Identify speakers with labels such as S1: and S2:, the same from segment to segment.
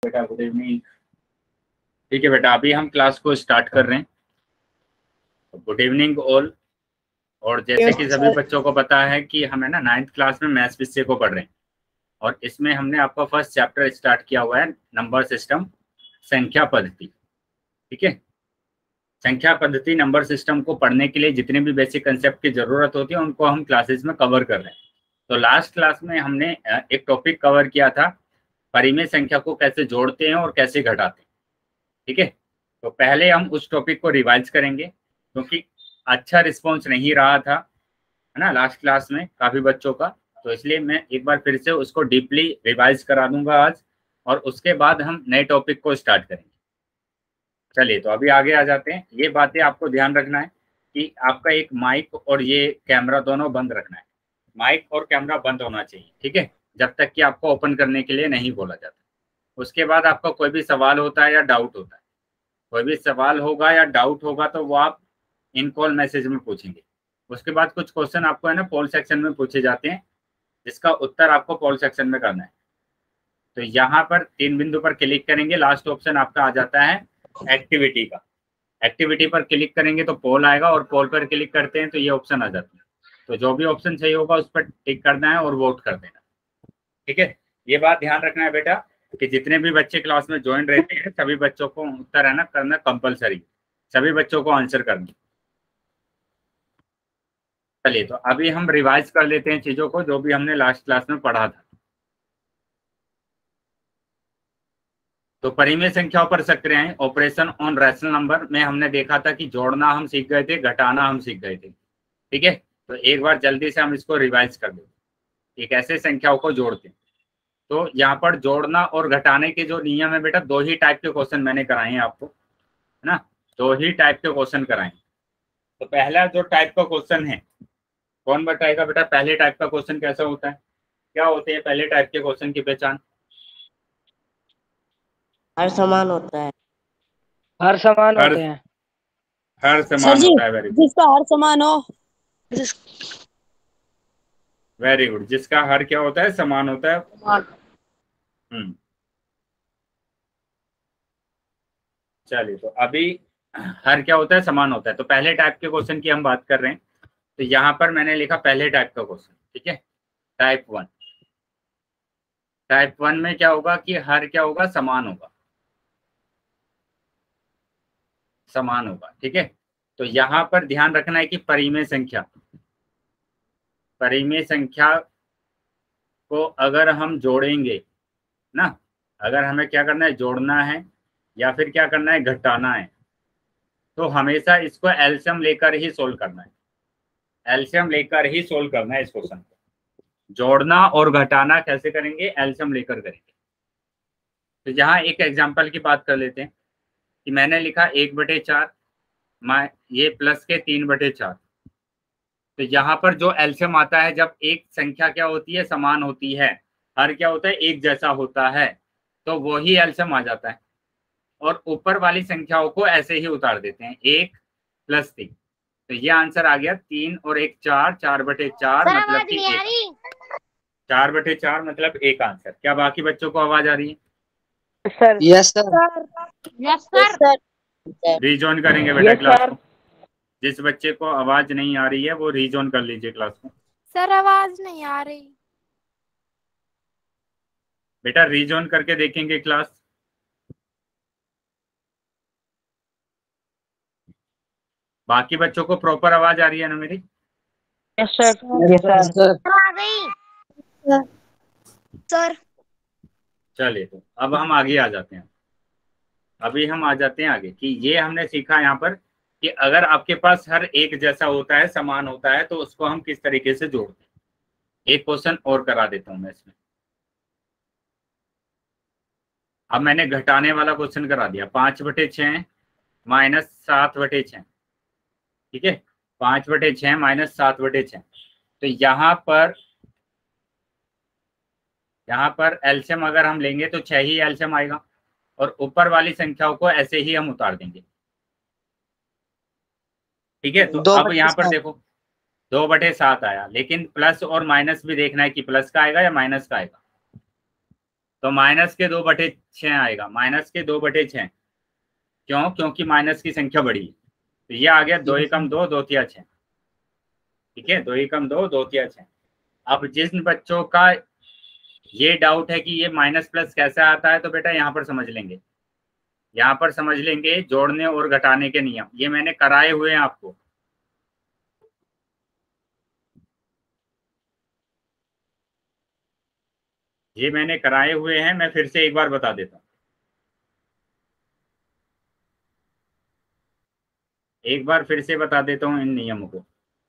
S1: बेटा, good evening. ठीक है बेटा, अभी हम क्लास को स्टार्ट कर रहे हैं। Good evening all. और जैसे कि सभी बच्चों को पता है कि हम है ना 9th क्लास में मैथ्स विषय को पढ़ रहे हैं, और इसमें हमने आपका फर्स्ट चैप्टर स्टार्ट किया हुआ है, नंबर सिस्टम, संख्या पद्धति। ठीक है, संख्या पद्धति नंबर सिस्टम को पढ़ने के लिए जितने भी बेसिक कंसेप्ट की जरूरत होती है उनको हम क्लासेस में कवर कर रहे हैं। तो लास्ट क्लास में हमने एक टॉपिक कवर किया था, परिमेय संख्या को कैसे जोड़ते हैं और कैसे घटाते हैं। ठीक है, तो पहले हम उस टॉपिक को रिवाइज करेंगे, क्योंकि अच्छा रिस्पॉन्स नहीं रहा था, है ना, लास्ट क्लास में काफी बच्चों का। तो इसलिए मैं एक बार फिर से उसको डीपली रिवाइज करा दूंगा आज, और उसके बाद हम नए टॉपिक को स्टार्ट करेंगे। चलिए, तो अभी आगे आ जाते हैं। ये बातें आपको ध्यान रखना है कि आपका एक माइक और ये कैमरा दोनों बंद रखना है। माइक और कैमरा बंद होना चाहिए, ठीक है, जब तक कि आपको ओपन करने के लिए नहीं बोला जाता। उसके बाद आपका कोई भी सवाल होता है या डाउट होता है, कोई भी सवाल होगा या डाउट होगा तो वो आप इन कॉल मैसेज में पूछेंगे। उसके बाद कुछ क्वेश्चन आपको है ना पोल सेक्शन में पूछे जाते हैं, जिसका उत्तर आपको पोल सेक्शन में करना है। तो यहाँ पर 3 बिंदु पर क्लिक करेंगे, लास्ट ऑप्शन आपका आ जाता है एक्टिविटी का। एक्टिविटी पर क्लिक करेंगे तो पोल आएगा, और पोल पर क्लिक करते हैं तो ये ऑप्शन आ जाता है। तो जो भी ऑप्शन सही होगा उस पर टिक करना है और वोट कर देना। ठीक है, ये बात ध्यान रखना है बेटा कि जितने भी बच्चे क्लास में ज्वाइन रहते हैं सभी बच्चों को उत्तर है ना करना कंपलसरी, सभी बच्चों को आंसर करना। चलिए, तो अभी हम रिवाइज कर लेते हैं चीजों को जो भी हमने लास्ट क्लास में पढ़ा था। तो परिमेय संख्याओं पर सक्रिय ऑपरेशन ऑन रैशनल नंबर में हमने देखा था कि जोड़ना हम सीख गए थे, घटाना हम सीख गए थे। ठीक है, तो एक बार जल्दी से हम इसको रिवाइज कर दें कि कैसे संख्याओं को जोड़ते हैं। तो यहाँ पर जोड़ना और घटाने के जो नियम है बेटा, 2 ही टाइप के क्वेश्चन मैंने कराए हैं आपको, है ना, 2 ही टाइप के क्वेश्चन कराए। तो पहला जो टाइप का क्वेश्चन है, कौन बताएगा बेटा पहले टाइप का क्वेश्चन कैसा होता है? क्या होते हैं पहले टाइप के क्वेश्चन की पहचान?
S2: हर समान होता है।
S3: हर समान
S1: हर
S3: होते हैं।
S1: हर समान होता है। वेरी गुड,
S2: जिसका हर समान हो।
S1: वेरी गुड, जिसका हर क्या होता है? समान होता है। चलिए, तो अभी हर क्या होता है? समान होता है। तो पहले टाइप के क्वेश्चन की हम बात कर रहे हैं। तो यहाँ पर मैंने लिखा पहले टाइप का क्वेश्चन। ठीक है, टाइप 1। टाइप 1 में क्या होगा कि हर क्या होगा? समान होगा, समान होगा। ठीक है, तो यहाँ पर ध्यान रखना है कि परिमेय संख्या, परिमेय संख्या को अगर हम जोड़ेंगे ना, अगर हमें क्या करना है? जोड़ना है या फिर क्या करना है? घटाना है, तो हमेशा इसको एलसीएम लेकर ही सोल्व करना है। एलसीएम लेकर ही सोल्व करना है इस क्वेश्चन को। जोड़ना और घटाना कैसे करेंगे? एलसीएम लेकर करेंगे। तो यहाँ एक एग्जांपल की बात कर लेते हैं कि मैंने लिखा 1/4 ये प्लस के 3/4। तो यहाँ पर जो एलसीएम आता है, जब एक संख्या क्या होती है? समान होती है, हर क्या होता है? एक जैसा होता है, तो वही एलसीएम आ जाता है। और ऊपर वाली संख्याओं को ऐसे ही उतार देते हैं, 1 + 3। तो ये आंसर आ गया 3 और 1 4, 4/4 मतलब कि 1। 4/4 मतलब 1 आंसर। क्या बाकी बच्चों को आवाज आ रही है?
S3: Sir.
S2: Yes sir.
S4: Yes sir.
S1: Rejoin करेंगे बेटा
S3: यस
S1: क्लास
S3: सर।
S1: को। जिस बच्चे को आवाज नहीं आ रही है वो रीजॉइन कर लीजिए क्लास को।
S4: सर आवाज नहीं आ रही।
S1: बेटा रीजॉइन करके देखेंगे क्लास। बाकी बच्चों को प्रॉपर आवाज आ रही है ना मेरी?
S3: Yes sir. Yes sir.
S4: आ गई सर।
S1: चलिए, तो अब हम आगे आ जाते हैं। अभी हम आ जाते हैं आगे कि ये हमने सीखा यहाँ पर कि अगर आपके पास हर एक जैसा होता है, समान होता है, तो उसको हम किस तरीके से जोड़ते हैं। एक क्वेश्चन और करा देता हूं मैं इसमें। अब मैंने घटाने वाला क्वेश्चन करा दिया, 5/6 - 7/6। ठीक है, 5/6 - 7/6। तो यहाँ पर एलसीएम अगर हम लेंगे तो 6 ही एलसीएम आएगा, और ऊपर वाली संख्याओं को ऐसे ही हम उतार देंगे। ठीक है, तो अब यहाँ पर देखो 2/7 आया, लेकिन प्लस और माइनस भी देखना है कि प्लस का आएगा या माइनस का आएगा। तो -2/6 आएगा, -2/6। क्यों? क्योंकि माइनस की संख्या बड़ी है। तो ये आ गया 2 एकम 2, 2 तिया 6। ठीक है, 2 एकम 2, 2 तिया 6। अब जिन बच्चों का ये डाउट है कि ये माइनस प्लस कैसे आता है, तो बेटा यहाँ पर समझ लेंगे, यहाँ पर समझ लेंगे जोड़ने और घटाने के नियम। ये मैंने कराए हुए हैं आपको। ये मैंने कराए हुए हैं, मैं फिर से एक बार बता देता हूँ। एक बार फिर से बता देता हूँ इन नियमों को।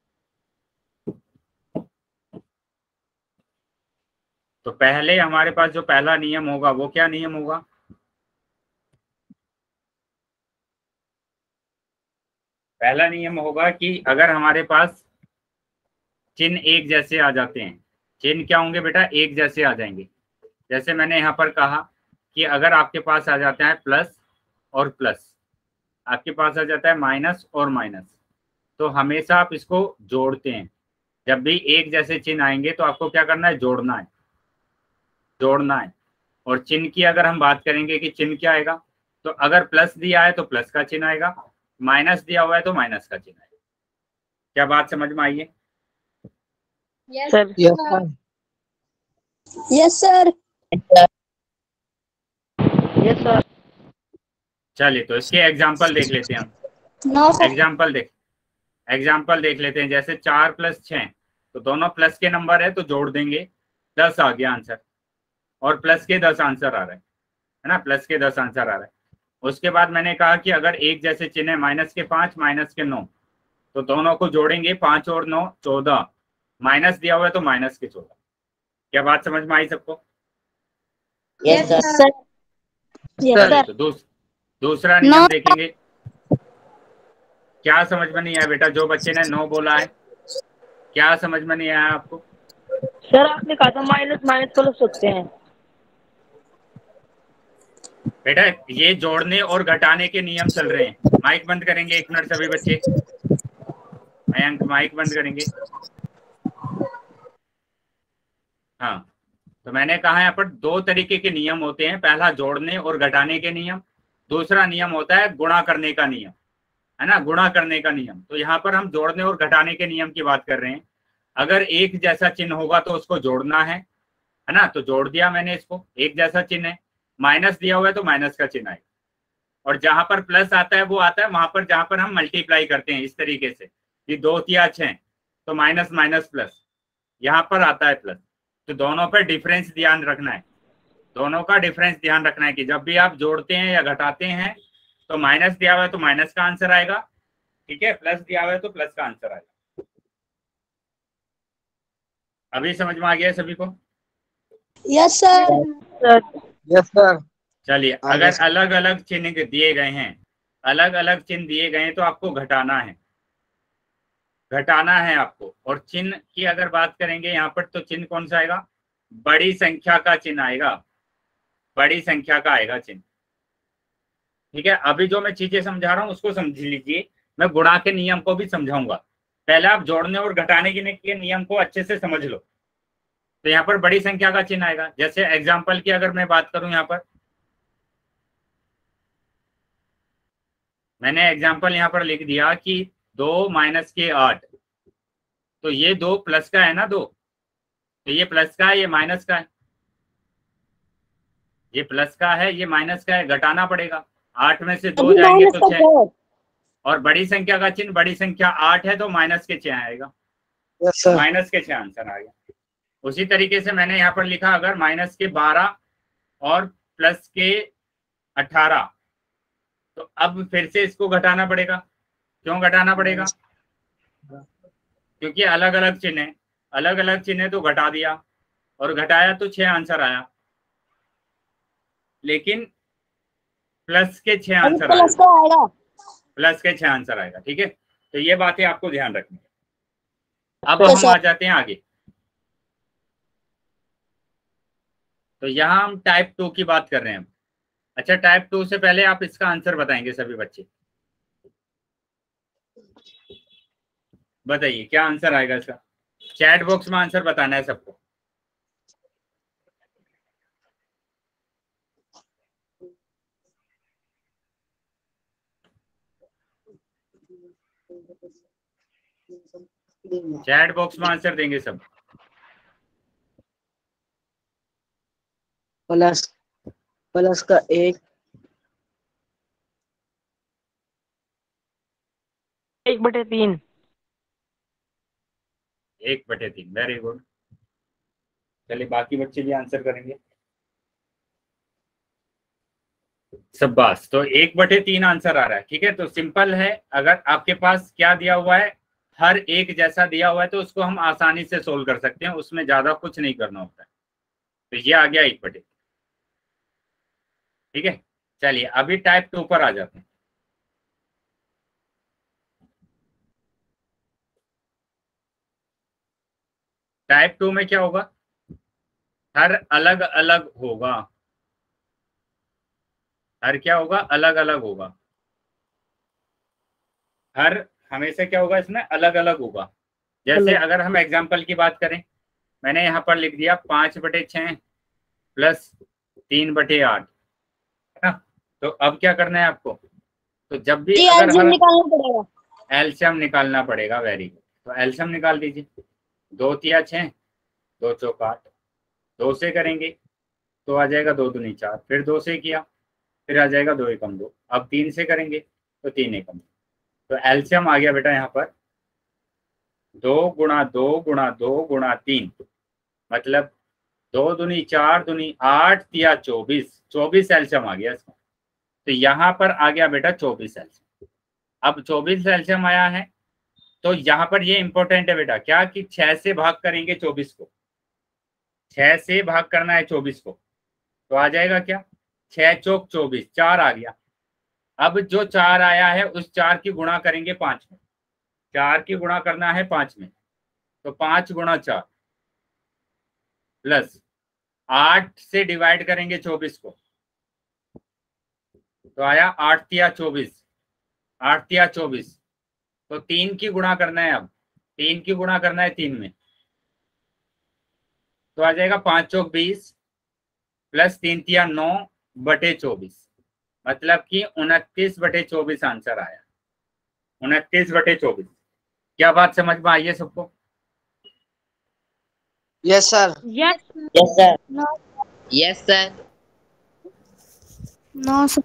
S1: तो पहले हमारे पास जो पहला नियम होगा वो क्या नियम होगा? पहला नियम होगा कि अगर हमारे पास चिन्ह एक जैसे आ जाते हैं, चिन्ह क्या होंगे बेटा? एक जैसे आ जाएंगे। जैसे मैंने यहाँ पर कहा कि अगर आपके पास आ जाता है प्लस और प्लस, आपके पास आ जाता है माइनस और माइनस, तो हमेशा आप इसको जोड़ते हैं। जब भी एक जैसे चिन्ह आएंगे तो आपको क्या करना है? जोड़ना है, जोड़ना है। और चिन्ह की अगर हम बात करेंगे कि चिन्ह क्या आएगा, तो अगर प्लस दिया है तो प्लस का चिन्ह आएगा, माइनस दिया हुआ है तो माइनस का चिन्ह आएगा। क्या बात समझ में आई है?
S3: Sir.
S2: Yes sir.
S3: Yes sir.
S1: चलिए, तो इसके एग्जाम्पल देख लेते हैं हम। एग्जाम्पल देख लेते हैं। जैसे 4 + 6, तो दोनों प्लस के नंबर है तो जोड़ देंगे, 10 आ गया आंसर। और प्लस के 10 आंसर आ रहे हैं, है ना, प्लस के 10 आंसर आ रहे हैं। उसके बाद मैंने कहा कि अगर एक जैसे चिन्ह है, -5 -9, तो दोनों को जोड़ेंगे, 5 और 9 14, माइनस दिया हुआ है तो माइनस के 14। क्या बात समझ में आई सबको?
S2: Yes sir.
S1: चलिए, तो दूसरा नियम देखेंगे। क्या समझ में नहीं आया बेटा? जो बच्चे ने 9 बोला है, क्या समझ में नहीं आया आपको?
S3: सर आपने कहा था माइनस माइनस प्लस सकते हैं।
S1: बेटा ये जोड़ने और घटाने के नियम चल रहे हैं। माइक बंद करेंगे एक मिनट सभी बच्चे। मयंक माइक बंद करेंगे। हाँ, तो मैंने कहा यहाँ पर 2 तरीके के नियम होते हैं। पहला जोड़ने और घटाने के नियम, दूसरा नियम होता है गुणा करने का नियम, है ना, गुणा करने का नियम। तो यहाँ पर हम जोड़ने और घटाने के नियम की बात कर रहे हैं। अगर एक जैसा चिन्ह होगा तो उसको जोड़ना है ना, तो जोड़ दिया मैंने इसको। एक जैसा चिन्ह है, माइनस दिया हुआ है तो माइनस का चिन्ह आएगा। और जहां पर प्लस आता है वो आता है वहां पर जहां पर हम मल्टीप्लाई करते हैं, इस तरीके से कि 2 तिया 6, तो माइनस माइनस प्लस, यहाँ पर आता है प्लस। तो दोनों पर डिफरेंस ध्यान रखना है, दोनों का डिफरेंस ध्यान रखना है कि जब भी आप जोड़ते हैं या घटाते हैं तो माइनस दिया हुआ है तो माइनस का आंसर आएगा, ठीक है, प्लस दिया हुआ है तो प्लस का आंसर आएगा। अभी समझ में आ गया सभी को?
S2: Yes sir.
S3: Yes sir.
S1: चलिए, अगर अलग अलग चिन्ह दिए गए हैं, अलग अलग चिन्ह दिए गए हैं तो आपको घटाना है, घटाना है आपको। और चिन्ह की अगर बात करेंगे यहाँ पर, तो चिन्ह कौन सा आएगा? बड़ी संख्या का चिन्ह आएगा, बड़ी संख्या का आएगा चिन्ह। ठीक है, अभी जो मैं चीजें समझा रहा हूँ उसको समझ लीजिए, मैं गुणा के नियम को भी समझाऊंगा। पहले आप जोड़ने और घटाने के नियम को अच्छे से समझ लो। तो यहाँ पर बड़ी संख्या का चिन्ह आएगा। जैसे एग्जाम्पल की अगर मैं बात करूं, यहाँ पर मैंने एग्जाम्पल यहाँ पर लिख दिया कि 2 - 8, तो ये 2 प्लस का है ना, 2, तो ये प्लस का है, ये माइनस का है, ये प्लस का है, ये माइनस का है, घटाना पड़ेगा। 8 में से 2 जाएंगे तो 6, और बड़ी संख्या का चिन्ह, बड़ी संख्या 8 है तो माइनस के 6 आएगा, माइनस के 6 आंसर आएगा। उसी तरीके से मैंने यहाँ पर लिखा, अगर -12 और प्लस के 18, तो अब फिर से इसको घटाना पड़ेगा। क्यों घटाना पड़ेगा? क्योंकि अलग अलग चिन्ह है, अलग अलग चिन्ह तो घटा दिया, और घटाया तो 6 आंसर आया, लेकिन प्लस के 6 आंसर आएगा, प्लस के 6 आंसर आएगा। ठीक है, तो ये बातें आपको ध्यान रखनी है। अब हम आ जाते हैं आगे। तो यहाँ हम टाइप 2 की बात कर रहे हैं। अच्छा, टाइप 2 से पहले आप इसका आंसर बताएंगे सभी बच्चे। बताइए क्या आंसर आएगा इसका? चैट बॉक्स में आंसर बताना है सबको। चैट बॉक्स में आंसर देंगे सब।
S2: प्लस प्लस का 1
S3: 1/3।
S1: 1/3, वेरी गुड। चलिए बाकी बच्चे भी आंसर करेंगे। शाबाश, तो 1/3 आंसर आ रहा है। ठीक है, तो सिंपल है। अगर आपके पास क्या दिया हुआ है, हर एक जैसा दिया हुआ है, तो उसको हम आसानी से सोल्व कर सकते हैं, उसमें ज्यादा कुछ नहीं करना होता है। तो ये आ गया 1/3। ठीक है, चलिए अभी टाइप 2 पर आ जाते हैं। टाइप 2 में क्या होगा, हर अलग अलग होगा। हर क्या होगा, अलग अलग होगा। हर हमेशा क्या होगा, इसमें अलग अलग होगा। जैसे अगर हम एग्जाम्पल की बात करें, मैंने यहाँ पर लिख दिया 5/6 प्लस 3/8, है ना। तो अब क्या करना है आपको, तो जब भी अगर
S2: एलसीएम
S1: हर
S2: निकालना पड़ेगा।
S1: एलसीएम निकालना पड़ेगा, वेरी गुड। तो एलसीएम निकाल दीजिए। 2 तिया 6, 2 चौक 8, 2 से करेंगे तो आ जाएगा 2 दूनी 4, फिर 2 से किया, फिर आ जाएगा 2 एकम 2। अब 3 से करेंगे तो 3 एकम 2। तो एलसीएम आ गया बेटा यहाँ पर 2 गुणा 2 गुणा 2 गुणा 3, मतलब 2 दूनी 4 दूनी 8 तिया 24, 24 एलसीएम आ गया इसका। तो यहाँ पर आ गया बेटा 24 एलसीएम। अब 24 एलसीएम आया है, तो यहाँ पर ये इंपॉर्टेंट है बेटा, क्या कि 6 से भाग करेंगे 24 को। 6 से भाग करना है 24 को, तो आ जाएगा क्या, 6 चौक 24, 4 आ गया। अब जो 4 आया है उस 4 की गुणा करेंगे 5 में। 4 की गुणा करना है 5 में, तो 5 गुणा 4 प्लस 8 से डिवाइड करेंगे 24 को, तो आया 8 तिया 24, 8 तिया 24। तो 3 की गुणा करना है, अब 3 की गुणा करना है 3 में, तो आ जाएगा 5 चौक 20 प्लस 3 तिया 9/24, मतलब कि 29/24 आंसर आया। 29/24। क्या बात समझ में आई है सबको?
S2: Yes sir.
S3: Yes
S2: yes sir. Yes sir.
S4: No sir.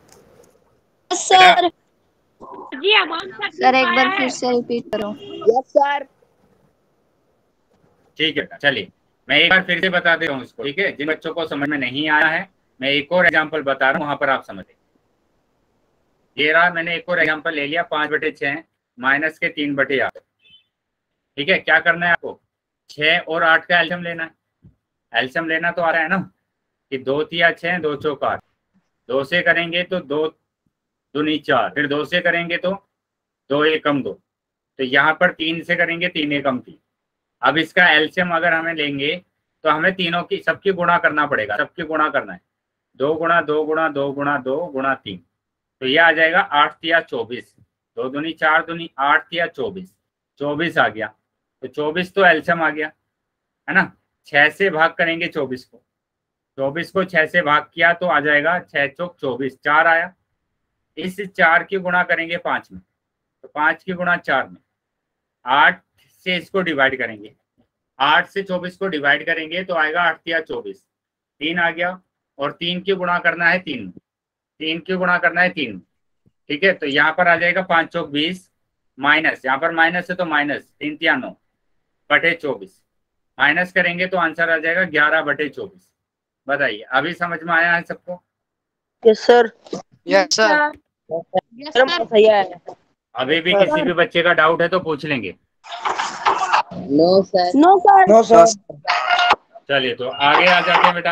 S1: बेटा
S3: जी, अब आंसर
S4: सर एक
S3: आया
S4: बार
S3: है।
S4: फिर से रिपीट करो।
S2: Yes sir.
S1: ठीक है, चलिए मैं एक बार फिर से बता दे रहा हूँ इसको। ठीक है, जिन बच्चों को समझ में नहीं आया है, मैं एक और एग्जांपल बता रहा हूँ, वहां पर आप समझें। ये रहा, मैंने एक और एग्जांपल ले लिया, 5/6 माइनस के 3/8। ठीक है, क्या करना है आपको, 6 और 8 का एल्सियम लेना है। एल्सियम लेना तो आ रहा है ना, कि 2 तिया 6, 2 चौक 8, 2 से करेंगे तो 2 दूनी 4, फिर 2 से करेंगे तो 2 एकम 2। तो यहाँ पर 3 से करेंगे 3 एकम 3। अब इसका एल्सियम अगर हमें लेंगे तो हमें तीनों की सबकी गुणा करना पड़ेगा, सबकी गुणा करना है। 2 गुणा 2 गुणा 2 गुणा 2 गुणा 3, तो ये आ जाएगा 8 तिया 24, 2 दूनी 4 दूनी 8 तिया 24, 24 आ गया। तो 24 तो एल्सियम आ गया, है ना। 6 से भाग करेंगे 24 को, 24 को 6 से भाग किया तो आ जाएगा 6 चौक 24, 4 आया। इस 4 की गुणा करेंगे 5 में, तो 5 की गुणा 4 में, 8 से इसको डिवाइड करेंगे, 8 से 24 को डिवाइड करेंगे तो आएगा 8 तिया 24, 3 आ गया। और 3 की गुणा करना है 3, 3 की गुणा करना है 3। ठीक है, तो यहाँ पर आ जाएगा 5 चौक 20 माइनस, यहाँ पर माइनस है तो माइनस 3 तिया 9/24, माइनस करेंगे तो आंसर आ जाएगा 11/24। बताइए, अभी समझ में आया है सबको?
S2: Yes sir. Yes sir.
S3: Yes
S2: sir
S3: sir.
S2: सही है।
S1: अभी भी किसी भी बच्चे का डाउट है तो पूछ लेंगे।
S2: No sir. No sir. No sir.
S1: चलिए तो आगे आ जाते हैं बेटा।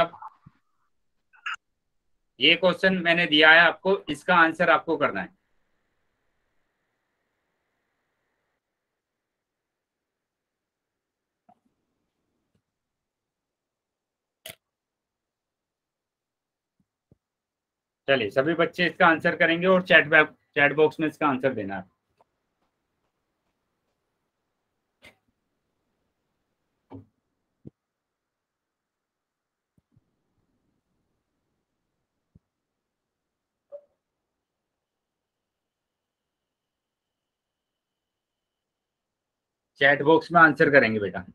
S1: ये क्वेश्चन मैंने दिया है आपको, इसका आंसर आपको करना है। चलिए सभी बच्चे इसका आंसर करेंगे और चैट बॉक्स में इसका आंसर देना है। चैट बॉक्स में आंसर करेंगे बेटा।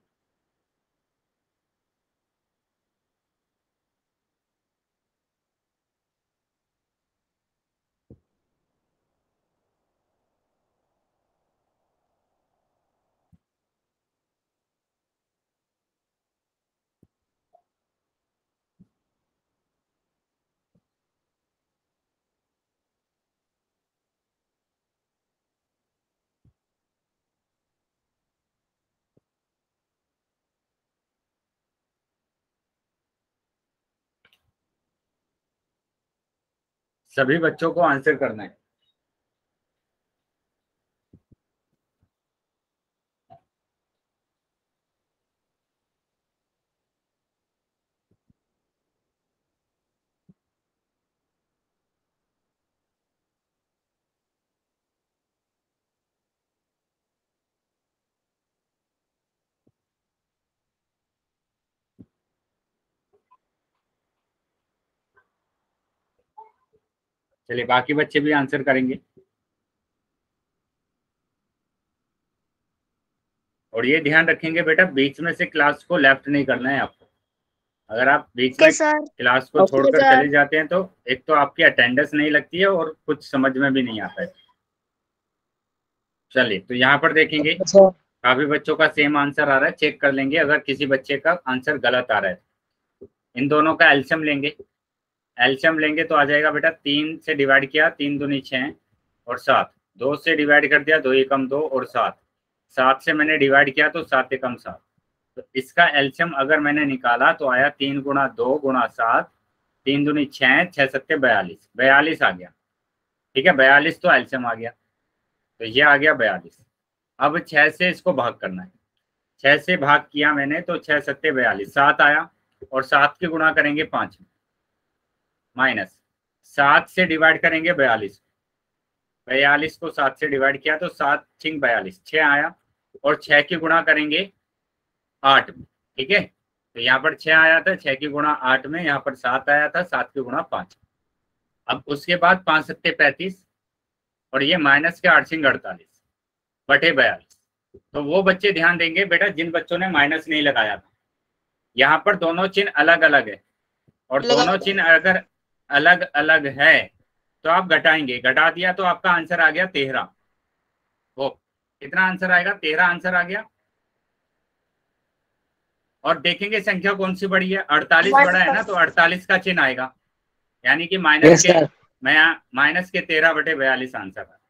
S1: सभी बच्चों को आंसर करना है। चलिए बाकी बच्चे भी आंसर करेंगे। और ये ध्यान रखेंगे बेटा, बीच में से क्लास को लेफ्ट नहीं करना है आपको। अगर आप बीच में क्लास को छोड़कर चले जाते हैं तो एक तो आपकी अटेंडेंस नहीं लगती है और कुछ समझ में भी नहीं आता है। चलिए तो यहाँ पर देखेंगे काफी बच्चों का सेम आंसर आ रहा है, चेक कर लेंगे। अगर किसी बच्चे का आंसर गलत आ रहा है, इन दोनों का एलसीएम लेंगे। एलसीएम लेंगे तो आ जाएगा बेटा, 3 से डिवाइड किया 3 दूनी 6 और 7, 2 से डिवाइड कर दिया 2 एकम 2 और 7, 7 से मैंने डिवाइड किया तो 7 एकम 7। तो इसका एलसीएम अगर मैंने निकाला तो आया 3 गुणा 2 गुणा 7, 3 दूनी 6, 6 सत्ते 42, 42 आ गया। ठीक है, 42 तो एलसीएम आ गया, तो ये आ गया 42। अब 6 से इसको भाग करना है। 6 से भाग किया मैंने तो 6 सत्ते 42, 7 आया और 7 के गुणा करेंगे 5 माइनस 7 से डिवाइड करेंगे 42, 42 को 7 से डिवाइड किया तो 7 छिंग 42, 6 आया और 6 की गुणा करेंगे 8 में। ठीक है, तो यहाँ पर 6 आया था, 6 की गुणा 8 में, यहाँ पर 7 आया था, 7 की गुणा 5। अब उसके बाद 5 सत्ते 35 और ये माइनस के 8 छिंग 48 बटे 42। तो वो बच्चे ध्यान देंगे बेटा जिन बच्चों ने माइनस नहीं लगाया था। यहाँ पर दोनों चिन्ह अलग अलग है और दोनों चिन्ह अगर अलग अलग है तो आप घटाएंगे। घटा दिया तो आपका आंसर आ गया 13। वो कितना आंसर आएगा? 13 आंसर आ गया। और देखेंगे संख्या कौन सी बड़ी है, 48 बड़ा है ना, तो 48 का चिन्ह आएगा, यानी कि माइनस के माइनस के 13 बटे 42 आंसर है।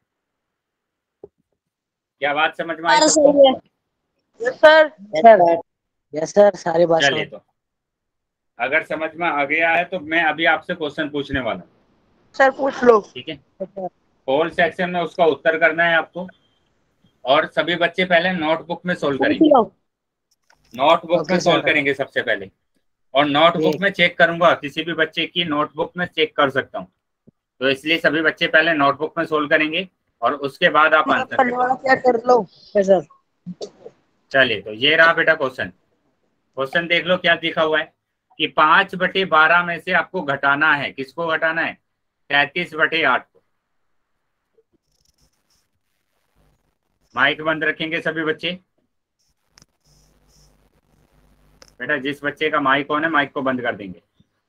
S1: क्या बात समझ में आई सबको?
S3: Yes sir.
S2: यस सर, सारी बात।
S1: चलिए तो अगर समझ में आ गया है तो मैं अभी आपसे क्वेश्चन पूछने वाला हूँ।
S3: सर पूछ लो।
S1: ठीक है, पोल सेक्शन में उसका उत्तर करना है आपको। और सभी बच्चे पहले नोटबुक में सोल्व करेंगे। नोटबुक में सोल्व करेंगे सबसे पहले, और नोटबुक में चेक करूंगा, किसी भी बच्चे की नोटबुक में चेक कर सकता हूँ, तो इसलिए सभी बच्चे पहले नोटबुक में सोल्व करेंगे और उसके बाद आप आंसर
S3: क्या कर लो सर।
S1: चलिए तो ये रहा बेटा क्वेश्चन। क्वेश्चन देख लो क्या लिखा हुआ है कि 5 बटे 12 में से आपको घटाना है। किसको घटाना है? 33 बटे 8 को। माइक बंद रखेंगे सभी बच्चे। बेटा जिस बच्चे का माइक ऑन है माइक को बंद कर देंगे।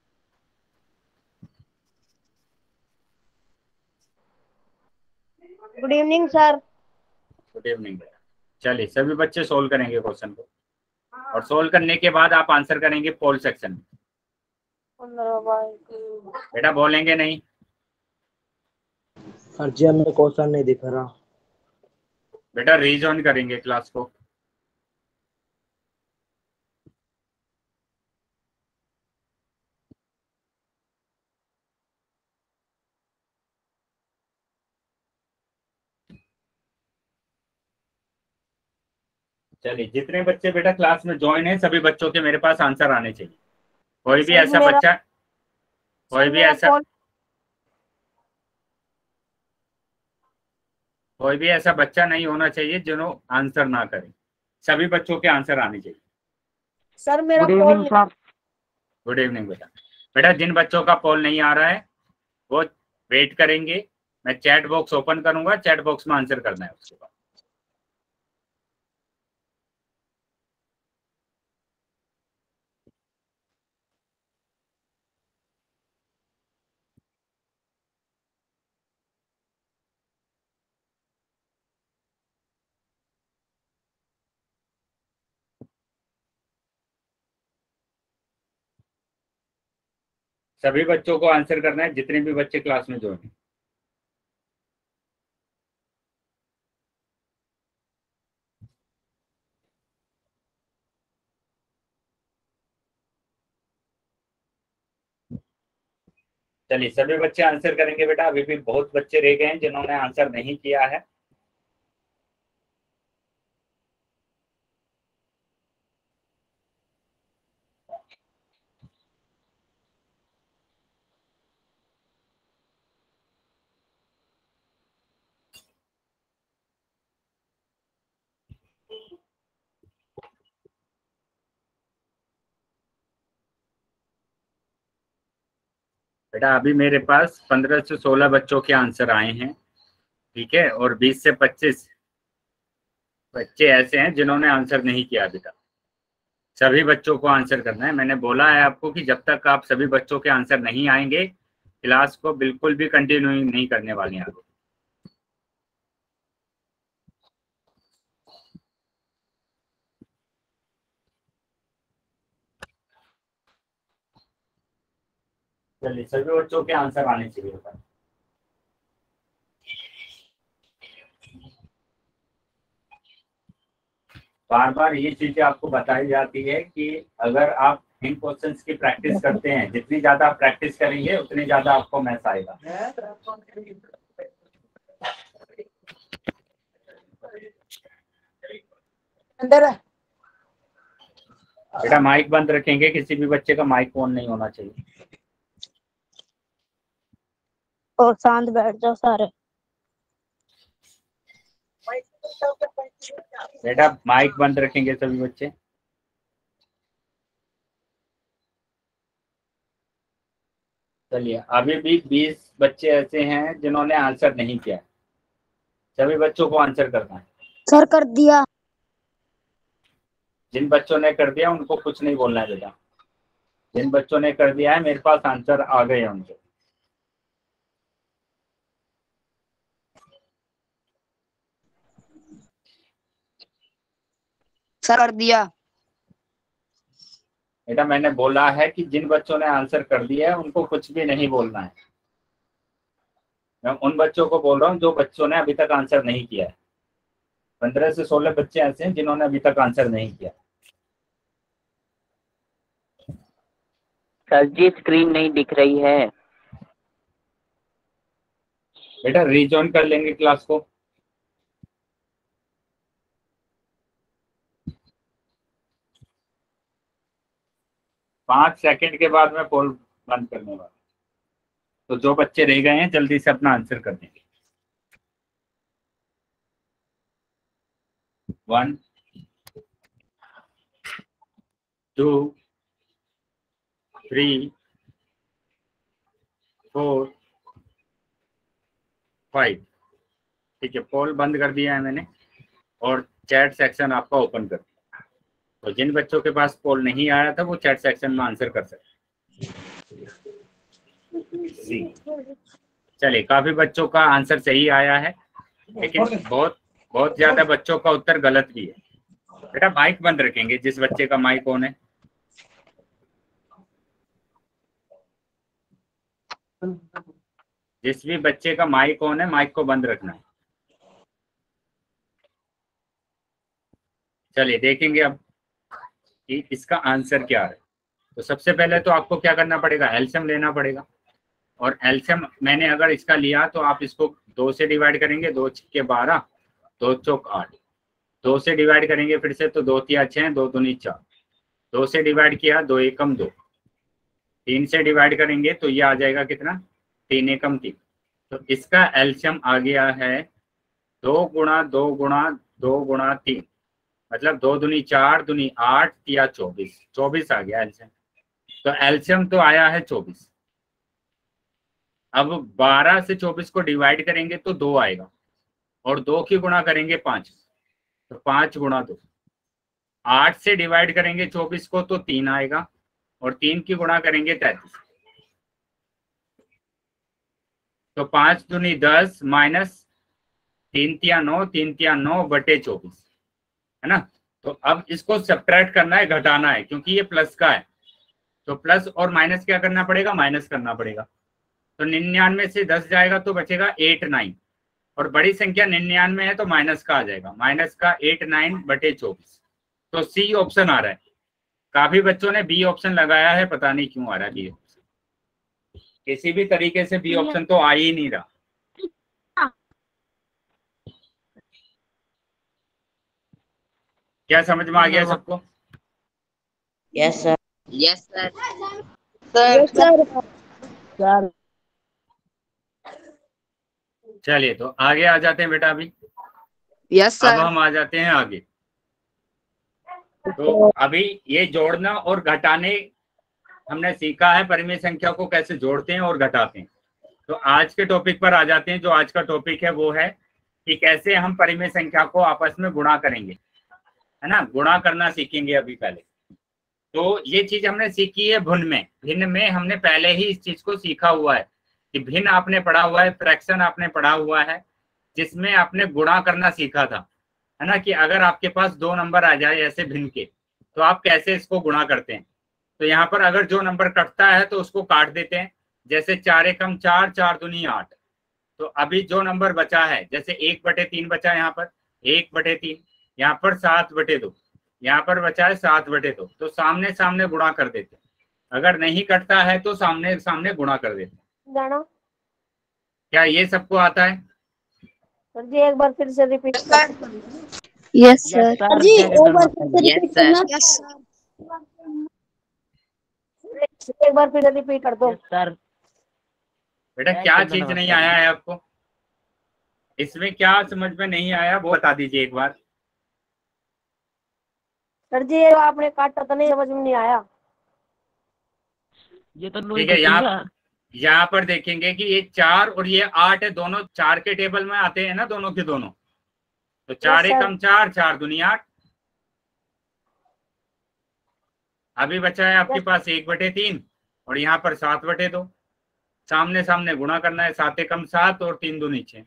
S3: Good evening sir.
S1: Good evening बेटा। चलिए सभी बच्चे सोल्व करेंगे क्वेश्चन को, और सोल्व करने के बाद आप आंसर करेंगे पोल सेक्शन में। बेटा बोलेंगे नहीं?
S2: सर जी हमें क्वेश्चन नहीं दिख रहा।
S1: बेटा रीजॉइन करेंगे क्लास को। चलिए जितने बच्चे बेटा क्लास में ज्वाइन है सभी बच्चों के मेरे पास आंसर आने चाहिए। कोई भी ऐसा बच्चा, कोई भी ऐसा बच्चा नहीं होना चाहिए जिन्हों आंसर ना करे। सभी बच्चों के आंसर आने चाहिए।
S3: सर मेरा
S1: गुड इवनिंग बेटा। बेटा जिन बच्चों का पोल नहीं आ रहा है वो वेट करेंगे, मैं चैट बॉक्स ओपन करूंगा, चैट बॉक्स में आंसर करना है उसके बाद। सभी बच्चों को आंसर करना है, जितने भी बच्चे क्लास में ज्वाइन हैं। चलिए सभी बच्चे आंसर करेंगे बेटा। अभी भी बहुत बच्चे रह गए हैं जिन्होंने आंसर नहीं किया है। बेटा अभी मेरे पास 15 से 16 बच्चों के आंसर आए हैं, ठीक है, और 20 से 25 बच्चे ऐसे हैं जिन्होंने आंसर नहीं किया अभी तक। सभी बच्चों को आंसर करना है। मैंने बोला है आपको कि जब तक आप सभी बच्चों के आंसर नहीं आएंगे क्लास को बिल्कुल भी कंटिन्यू नहीं करने वाले हैं आगे। चलिए सभी बच्चों के आंसर आने चाहिए। बार बार ये चीजें आपको बताई जाती है कि अगर आप इन क्वेश्चंस की प्रैक्टिस करते हैं, जितनी ज्यादा आप प्रैक्टिस करेंगे उतनी ज्यादा आपको मैथ्स आएगा। बेटा माइक बंद रखेंगे, किसी भी बच्चे का माइक ऑन नहीं होना चाहिए।
S3: और शांत बैठ जाओ सारे।
S1: बेटा माइक बंद रखेंगे सभी बच्चे। चलिए अभी भी 20 बच्चे ऐसे हैं जिन्होंने आंसर नहीं किया। सभी बच्चों को आंसर करना है।
S3: सर कर दिया।
S1: जिन बच्चों ने कर दिया उनको कुछ नहीं बोलना है बेटा। जिन बच्चों ने कर दिया है मेरे पास आंसर आ गए हैं उनके।
S3: सर कर दिया।
S1: बेटा मैंने बोला है कि जिन बच्चों ने आंसर कर दिया है उनको कुछ भी नहीं बोलना है। मैं उन बच्चों को बोल रहा हूँ जो बच्चों ने अभी तक आंसर नहीं किया है। 15 से 16 बच्चे ऐसे हैं जिन्होंने अभी तक आंसर नहीं किया।
S2: सर जी स्क्रीन नहीं दिख रही है।
S1: बेटा रीजॉइन कर लेंगे क्लास को। पांच सेकंड के बाद मैं पोल बंद करने वाला। तो जो बच्चे रह गए हैं जल्दी से अपना आंसर कर देंगे। 1 2 3 4 5। ठीक है, पोल बंद कर दिया है मैंने और चैट सेक्शन आपका ओपन कर दिया। तो जिन बच्चों के पास पोल नहीं आया था वो चैट सेक्शन में आंसर कर सकते। चलिए काफी बच्चों का आंसर सही आया है, लेकिन बहुत ज्यादा बच्चों का उत्तर गलत भी है। बेटा माइक बंद रखेंगे जिस बच्चे का माइक ऑन है। जिस भी बच्चे का माइक ऑन है माइक को बंद रखना है। चलिए देखेंगे अब कि इसका आंसर क्या है। तो सबसे पहले तो आपको क्या करना पड़ेगा, एलसीएम लेना पड़ेगा। और एलसीएम मैंने अगर इसका लिया तो आप इसको 2 से डिवाइड करेंगे, 2 छक्के 12, 2 चौक 8। 2 से डिवाइड करेंगे फिर से तो 2 तिया 6, 2 दूनी 4। 2 से डिवाइड किया 2 एकम 2। 3 से डिवाइड करेंगे तो ये आ जाएगा कितना, 3 एकम 3। तो इसका एलसीएम आ गया है 2 गुणा 2 गुणा 2 गुणा 3, मतलब 2 दूनी 4, दूनी 8 या 24। 24 आ गया एलसीएम। तो एलसीएम तो आया है 24। अब 12 से 24 को डिवाइड करेंगे तो 2 आएगा और 2 की गुणा करेंगे 5, तो 5 गुणा 2। 8 से डिवाइड करेंगे 24 को तो 3 आएगा और 3 की गुणा करेंगे 33। तो 5 दूनी 10 माइनस 3 तिया 9, 3 तिया 9 बटे 24, है ना। तो अब इसको सब्ट्रैक्ट करना है, घटाना है, क्योंकि ये प्लस का है तो प्लस और माइनस क्या करना पड़ेगा, माइनस करना पड़ेगा। तो 99 से 10 जाएगा तो बचेगा 8 9, और बड़ी संख्या 99 है तो माइनस का आ जाएगा, माइनस का 8 9/24। तो सी ऑप्शन आ रहा है। काफी बच्चों ने बी ऑप्शन लगाया है, पता नहीं क्यों आ रहा है बी ऑप्शन। किसी भी तरीके से बी ऑप्शन तो आ ही नहीं रहा। क्या समझ में आ गया सबको?
S2: Yes sir.
S5: Yes sir.
S3: Sir
S1: चलिए तो आगे आ जाते हैं बेटा। अभी
S5: यस
S1: अब
S5: सर।
S1: हम आ जाते हैं आगे। तो अभी ये जोड़ना और घटाने हमने सीखा है, परिमेय संख्या को कैसे जोड़ते हैं और घटाते हैं। तो आज के टॉपिक पर आ जाते हैं। जो आज का टॉपिक है वो है कि कैसे हम परिमेय संख्या को आपस में गुणा करेंगे, है ना, गुणा करना सीखेंगे अभी पहले। तो ये चीज हमने सीखी है भिन्न में। भिन्न में हमने पहले ही इस चीज को सीखा हुआ है कि भिन्न आपने पढ़ा हुआ है, फ्रैक्शन आपने पढ़ा हुआ है, जिसमें आपने गुणा करना सीखा था, है ना, कि अगर आपके पास 2 नंबर आ जाए ऐसे भिन्न के तो आप कैसे इसको गुणा करते हैं। तो यहाँ पर अगर जो नंबर कटता है तो उसको काट देते हैं। जैसे 4 एकम 4, 4 दूनी 8। तो अभी जो नंबर बचा है, जैसे 1/3 बचा, यहाँ पर 1/3, यहाँ पर 7/2, यहाँ पर बचा है 7/2। तो सामने सामने गुणा कर देते हैं। अगर नहीं कटता है तो सामने सामने गुणा कर देते हैं। क्या ये सबको आता है?
S3: सर जी एक बार फिर से रिपीट।
S2: यस सर जी, एक बार फिर से
S5: यस
S2: रिपीट करना।
S5: सर।
S3: एक बार फिर से रिपीट कर दो
S6: सर।
S1: बेटा क्या चीज नहीं आया है आपको? इसमें क्या समझ में नहीं आया वो बता दीजिए एक बार।
S3: सर जी आपने काटा तो नहीं, समझ में नहीं आया।
S6: ये तो
S1: ठीक है, यहाँ पर देखेंगे कि ये 4 और ये 8 है, दोनों 4 के टेबल में आते हैं ना, दोनों के दोनों। तो 4 एकम 4, 4 दूनी 8। अभी बचा है आपके पास 1/3 और यहाँ पर 7/2। सामने सामने गुणा करना है, 7 एकम 7 और 3 दूनी 6।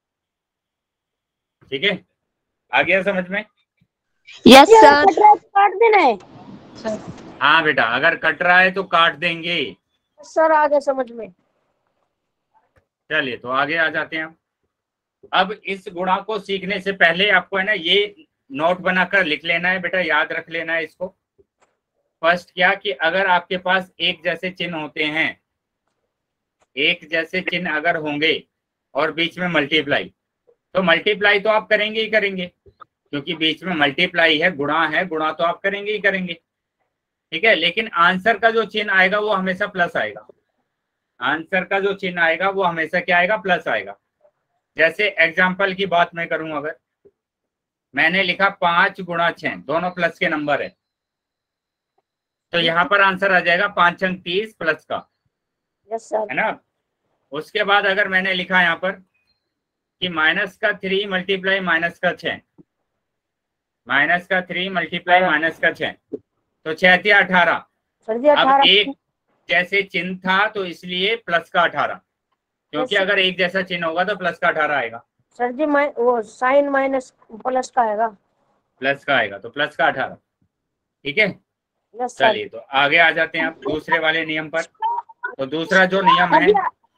S1: ठीक है, आ गया समझ में?
S2: Yes sir. काट देना है
S1: हाँ बेटा, अगर कट रहा है तो काट देंगे।
S3: सर आगे समझ में।
S1: चलिए तो आगे आ जाते हैं। अब इस गुणा को सीखने से पहले आपको है ना ये नोट बनाकर लिख लेना है बेटा, याद रख लेना है इसको। फर्स्ट क्या कि अगर आपके पास एक जैसे चिन्ह होते हैं, एक जैसे चिन्ह अगर होंगे और बीच में मल्टीप्लाई, तो मल्टीप्लाई तो आप करेंगे ही करेंगे, क्योंकि बीच में मल्टीप्लाई है, गुणा है, गुणा तो आप करेंगे ही करेंगे। ठीक है, लेकिन आंसर का जो चिन्ह आएगा वो हमेशा प्लस आएगा। आंसर का जो चिन्ह आएगा वो हमेशा क्या आएगा, प्लस आएगा। जैसे एग्जाम्पल की बात मैं करूं, अगर मैंने लिखा 5 गुणा 6, दोनों प्लस के नंबर है, तो यहाँ पर आंसर आ जाएगा 5 अंक 30 प्लस का,
S3: यस सर,
S1: है ना। उसके बाद अगर मैंने लिखा यहाँ पर कि माइनस का 3 मल्टीप्लाई माइनस का 6, माइनस का 3 मल्टीप्लाई माइनस का 6, तो 6 × 18।
S3: सर जी
S1: अब
S3: 18।
S1: एक जैसे चिन्ह था तो इसलिए प्लस का 18, क्योंकि अगर एक जैसा चिन्ह होगा तो प्लस का 18 आएगा।
S3: सर जी वो साइन माइनस प्लस का आएगा,
S1: प्लस का आएगा तो प्लस का 18। ठीक है,
S3: यस सर।
S1: चलिए तो आगे आ जाते हैं आप दूसरे वाले नियम पर। तो दूसरा जो नियम है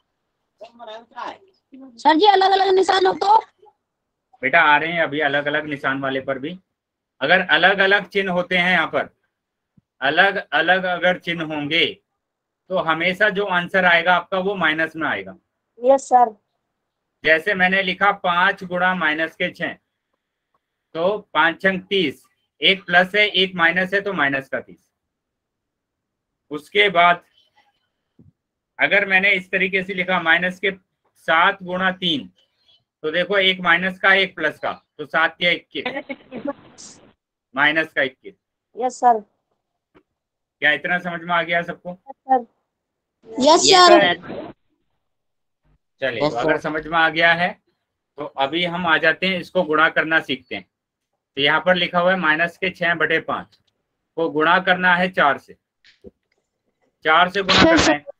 S2: सर जी, अलग अलग निशान हो तो
S1: बेटा आ रहे हैं अभी अलग अलग निशान वाले पर भी। अगर अलग अलग चिन्ह होते हैं यहाँ पर, अलग अलग अगर चिन्ह होंगे तो हमेशा जो आंसर आएगा आपका वो माइनस में आएगा।
S3: Yes sir.
S1: जैसे मैंने लिखा 5 गुणा माइनस के 6, तो 5 अंक 30, एक प्लस है एक माइनस है तो माइनस का 30। उसके बाद अगर मैंने इस तरीके से लिखा माइनस के 7 गुणा 3, तो देखो एक माइनस का एक प्लस का, तो 7 या 21, माइनस का 21।
S3: Yes sir.
S1: क्या इतना समझ में आ गया सबको?
S2: Yes sir.
S1: चलिए तो अगर समझ में आ गया है तो अभी हम आ जाते हैं, इसको गुणा करना सीखते हैं। तो यहाँ पर लिखा हुआ है माइनस के 6/5 को गुणा करना है 4 से। 4 से गुणा करना है।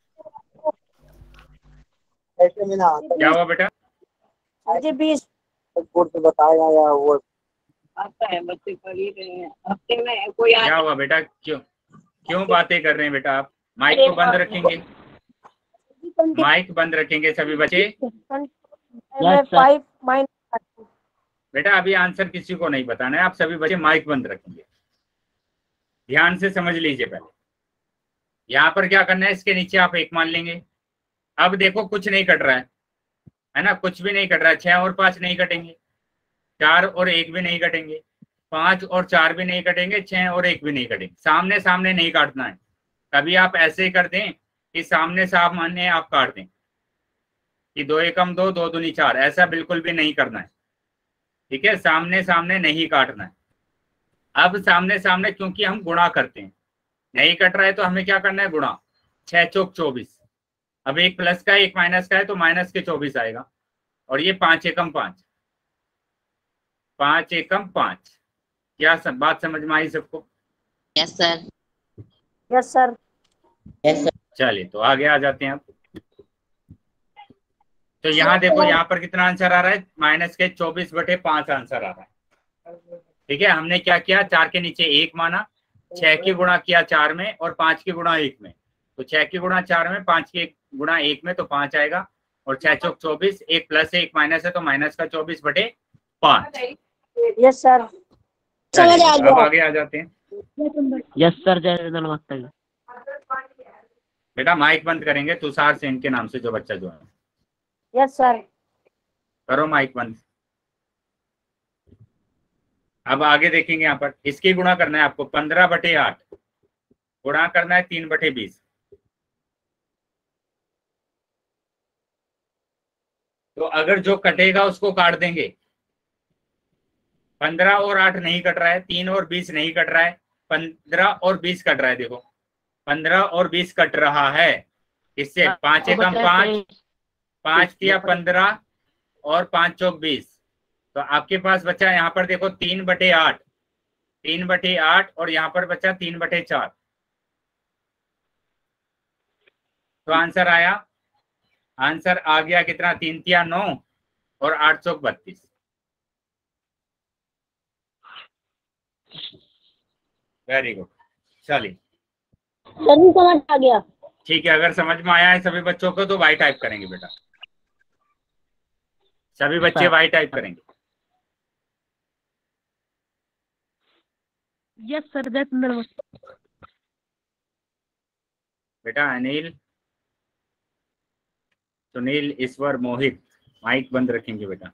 S1: क्या हुआ बेटा?
S3: जी 20
S7: बताया या वो
S5: आता है, बच्चे पढ़ ही रहे हैं। हफ्ते में कोई
S1: क्या हुआ बेटा? क्यों क्यों बातें कर रहे हैं बेटा आप? माइक को बंद रखेंगे, माइक बंद रखेंगे सभी बच्चे। बेटा अभी आंसर किसी को नहीं बताना है, आप सभी बच्चे माइक बंद रखेंगे। ध्यान से समझ लीजिए पहले। यहाँ पर क्या करना है, इसके नीचे आप 1 मान लेंगे। अब देखो कुछ नहीं कट रहा है ना, कुछ भी नहीं कट रहा है। 6 और 5 नहीं कटेंगे, 4 और 1 भी नहीं कटेंगे, 5 और 4 भी नहीं कटेंगे, 6 और 1 भी नहीं कटेंगे। सामने सामने नहीं काटना है। कभी आप ऐसे ही कर दें कि सामने सामने आप काट दें कि 2 एकम 2, 2 दूनी 4, ऐसा बिल्कुल भी नहीं करना है। ठीक है, सामने सामने नहीं काटना है। अब सामने सामने क्योंकि हम गुणा करते हैं, नहीं कट रहा है तो हमें क्या करना है, गुणा। 6 चौक 24। अब एक प्लस का एक माइनस का है तो माइनस के 24 आएगा। और ये 5 एकम 5, 5 एकम 5। क्या सब बात समझ में आई सबको?
S5: Yes sir.
S2: Yes sir. Yes sir.
S1: चलिए तो आगे आ जाते हैं आप। तो यहाँ देखो, यहाँ पर कितना आंसर आ रहा है, माइनस के 24/5 आंसर आ रहा है। ठीक है, हमने क्या किया, 4 के नीचे 1 माना, 6 की गुणा किया 4 में और 5 की गुणा 1 में। तो 6 की गुणा 4 में, 5 की गुणा 1 में, तो 5 आएगा। और 6 चौक 24, एक प्लस है एक माइनस है, तो माइनस का 24/5।
S2: Yes sir. समझ आ गया।
S1: अब आगे आ जाते हैं।
S7: Yes sir. जय नमस्ते।
S1: बेटा माइक बंद करेंगे, तुषार सेन के नाम से जो बच्चा जो है।
S2: Yes sir.
S1: करो माइक बंद। अब आगे देखेंगे, यहाँ पर इसकी गुणा करना है आपको। 15/8 गुणा करना है 3/20। तो अगर जो कटेगा उसको काट देंगे। 15 और 8 नहीं कट रहा है, 3 और 20 नहीं कट रहा है, 15 और 20 कट रहा है। देखो 15 और 20 कट रहा है। इससे 5 एकम 5, 5 तिया 15 और 5 चौक 20। तो आपके पास बचा यहाँ पर देखो 3/8, 3/8 और यहाँ पर बचा 3/4। तो आंसर आया, आंसर आ गया कितना, 3 तिया 9 और 8 चौक 32। Very good. चलिए
S2: सभी समझ आ गया।
S1: ठीक है, अगर समझ में आया है सभी बच्चों को तो वाई टाइप करेंगे बेटा, सभी बच्चे वाई टाइप करेंगे।
S3: Yes sir.
S1: बेटा अनिल, सुनील, ईश्वर, मोहित, माइक बंद रखेंगे बेटा।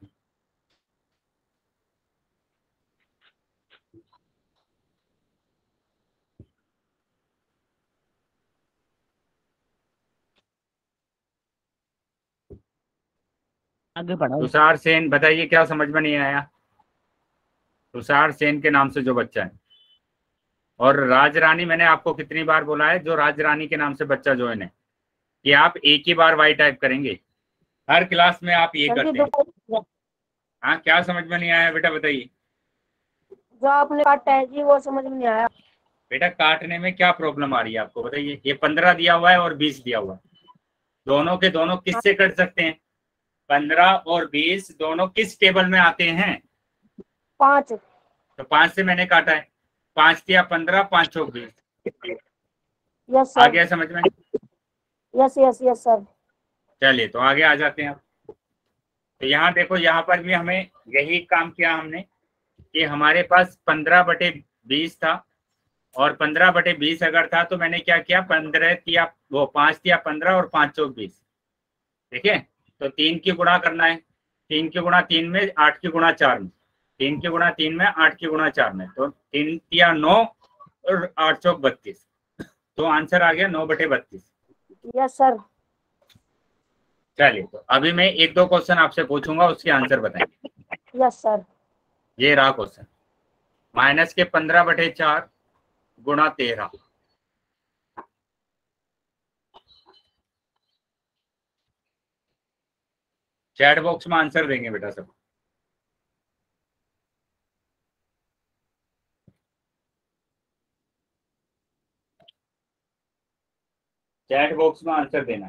S7: आगे बढ़ाओ।
S1: तुषार सेन, बताइए क्या समझ में नहीं आया? तुषार सेन के नाम से जो बच्चा है। और राज रानी, मैंने आपको कितनी बार बोला है, जो राज रानी के नाम से बच्चा ज्वाइन है, कि आप एक ही बार वाई टाइप करेंगे। हर क्लास में आप ये करते हैं। हाँ, क्या समझ में नहीं आया बेटा बताइए?
S2: जो आपने काटा है जी वो समझ में नहीं आया।
S1: बेटा काटने में क्या प्रॉब्लम आ रही है आपको बताइए? ये 15 दिया हुआ है और 20 दिया हुआ है, दोनों के दोनों किससे कट सकते हैं? 15 और 20 दोनों किस टेबल में आते हैं?
S2: 5।
S1: तो 5 से मैंने काटा है। 5 दिया 15, 5 चौक 20।
S2: यस
S1: आ
S2: सर।
S1: गया समझ में?
S2: Yes yes yes sir.
S1: चलिए तो आगे आ जाते हैं। तो यहाँ देखो, यहाँ पर भी हमें यही काम किया हमने कि हमारे पास 15/20 था, और 15/20 अगर था तो मैंने क्या किया, 15 दिया, वो 5 दिया 15 और 5 चौक 20। ठीक है, तो 3 की गुणा करना है। 3 की गुणा 3 में, 8 की गुणा 4 में, 3 की गुणा 3 में, 8 की गुणा 4 में, तो 3 दिया 9 और 8 चौक 32। तो आंसर आ गया 9/32।
S2: Yes sir.
S1: चलिए तो अभी मैं 1-2 क्वेश्चन आपसे पूछूंगा, उसके आंसर बताएंगे।
S2: Yes sir.
S1: ये रहा क्वेश्चन, माइनस के 15/4 गुणा 13। चैट बॉक्स में आंसर देंगे बेटा सब। चैट बॉक्स में आंसर देना।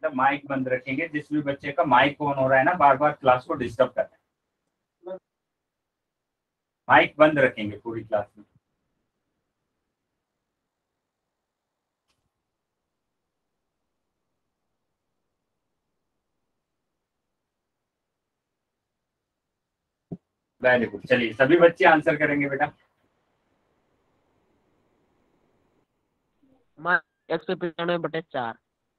S1: मतलब माइक बंद रखेंगे, जिस भी बच्चे का माइक ऑन हो रहा है ना, बार बार क्लास को डिस्टर्ब कर रहे हैं, माइक बंद रखेंगे पूरी क्लास में। वेरी गुड, चलिए सभी बच्चे आंसर करेंगे बेटा।
S7: 195/4।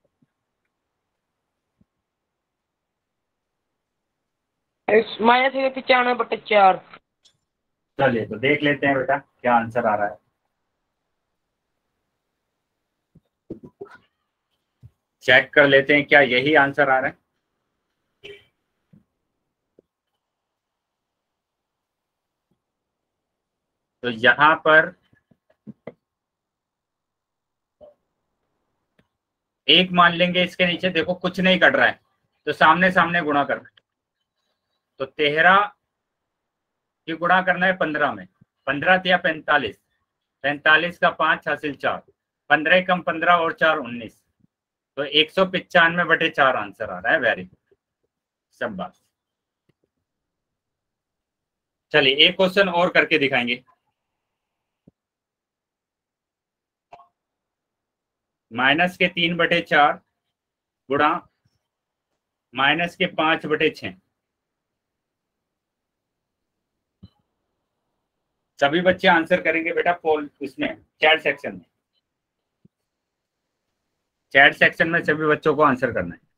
S3: -195/4।
S1: चलिए तो देख लेते हैं बेटा क्या आंसर आ रहा है। चेक कर लेते हैं क्या यही आंसर आ रहा है। तो यहां पर एक मान लेंगे, इसके नीचे देखो कुछ नहीं कट रहा है, तो सामने सामने गुणा करना है। तो 13 की गुणा करना है 15 में, 15 या 45, 45 का 5 हासिल 4, 15 कम 15 और 4 19, तो 195/4 आंसर आ रहा है। वेरी गुड, सब बात। चलिए एक क्वेश्चन और करके दिखाएंगे। -3/4 गुणा -5/6। सभी बच्चे आंसर करेंगे बेटा पोल इसमें चैट सेक्शन में। चैट सेक्शन में सभी बच्चों को आंसर करना है।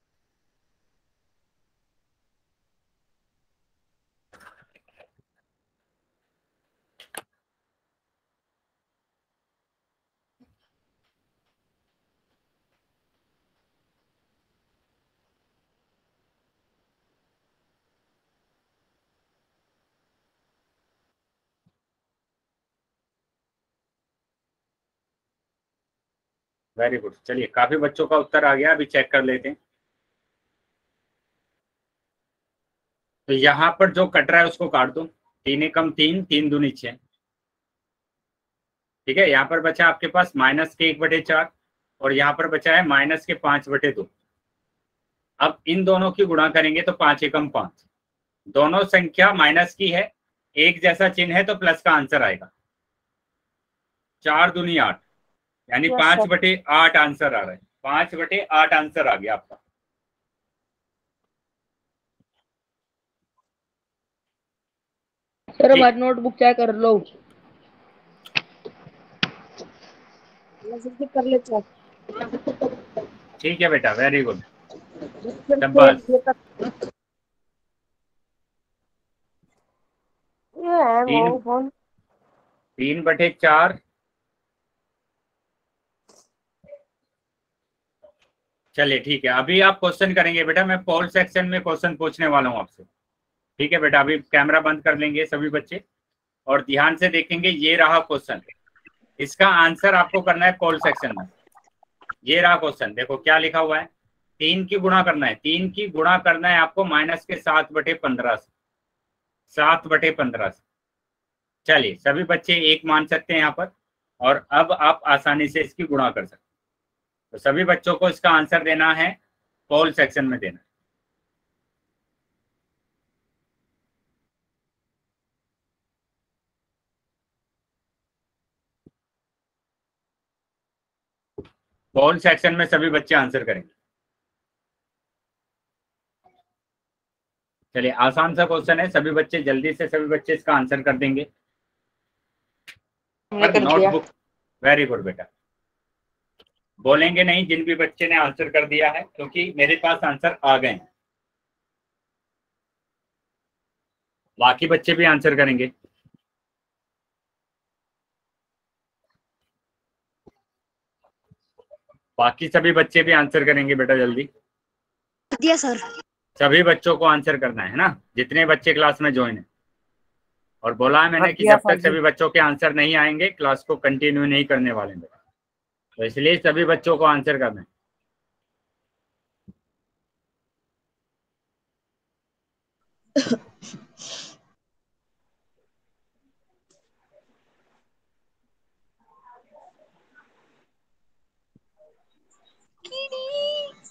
S1: वेरी गुड, चलिए काफी बच्चों का उत्तर आ गया, अभी चेक कर लेते हैं। तो यहाँ पर जो कट रहा है उसको काट दो, 3 एकम 3, 3 दूनी 6। ठीक है, यहाँ पर बचा आपके पास -1/4 और यहाँ पर बचा है -5/2। अब इन दोनों की गुणा करेंगे तो 5 एकम 5, दोनों संख्या माइनस की है, एक जैसा चिन्ह है तो प्लस का आंसर आएगा। 4 दूनी 8, यानी 5/8 आंसर आ रहा है। 5/8 आंसर आ गया आपका।
S3: सर हमारी नोटबुक चेक कर लो। कर ले चेक।
S1: ठीक है बेटा, वेरी गुड, शाबाश। 3/4। चलिए ठीक है, अभी आप क्वेश्चन करेंगे बेटा, मैं पोल सेक्शन में क्वेश्चन पूछने वाला हूँ आपसे। ठीक है बेटा, अभी कैमरा बंद कर लेंगे सभी बच्चे और ध्यान से देखेंगे। ये रहा क्वेश्चन, इसका आंसर आपको करना है पोल सेक्शन में। ये रहा क्वेश्चन, देखो क्या लिखा हुआ है। 3 की गुणा करना है, 3 की गुणा करना है आपको -7/15 से, 7/15 से। चलिए सभी बच्चे एक मान सकते हैं यहाँ पर, और अब आप आसानी से इसकी गुणा कर सकते हैं। तो सभी बच्चों को इसका आंसर देना है, पोल सेक्शन में देना है। पोल सेक्शन में सभी बच्चे आंसर करेंगे। चलिए आसान सा क्वेश्चन है, सभी बच्चे जल्दी से सभी बच्चे इसका आंसर कर देंगे। नोटबुक, वेरी गुड बेटा। बोलेंगे नहीं जिन भी बच्चे ने आंसर कर दिया है, क्योंकि मेरे पास आंसर आ गए हैं। बाकी बच्चे भी आंसर करेंगे। बाकी सभी बच्चे भी आंसर करेंगे बेटा जल्दी।
S4: दिया सर।
S1: सभी बच्चों को आंसर करना है ना, जितने बच्चे क्लास में ज्वाइन है। और बोला है मैंने कि जब तक सभी बच्चों के आंसर नहीं आएंगे क्लास को कंटिन्यू नहीं करने वाले हैं, तो इसलिए सभी बच्चों को आंसर करना है।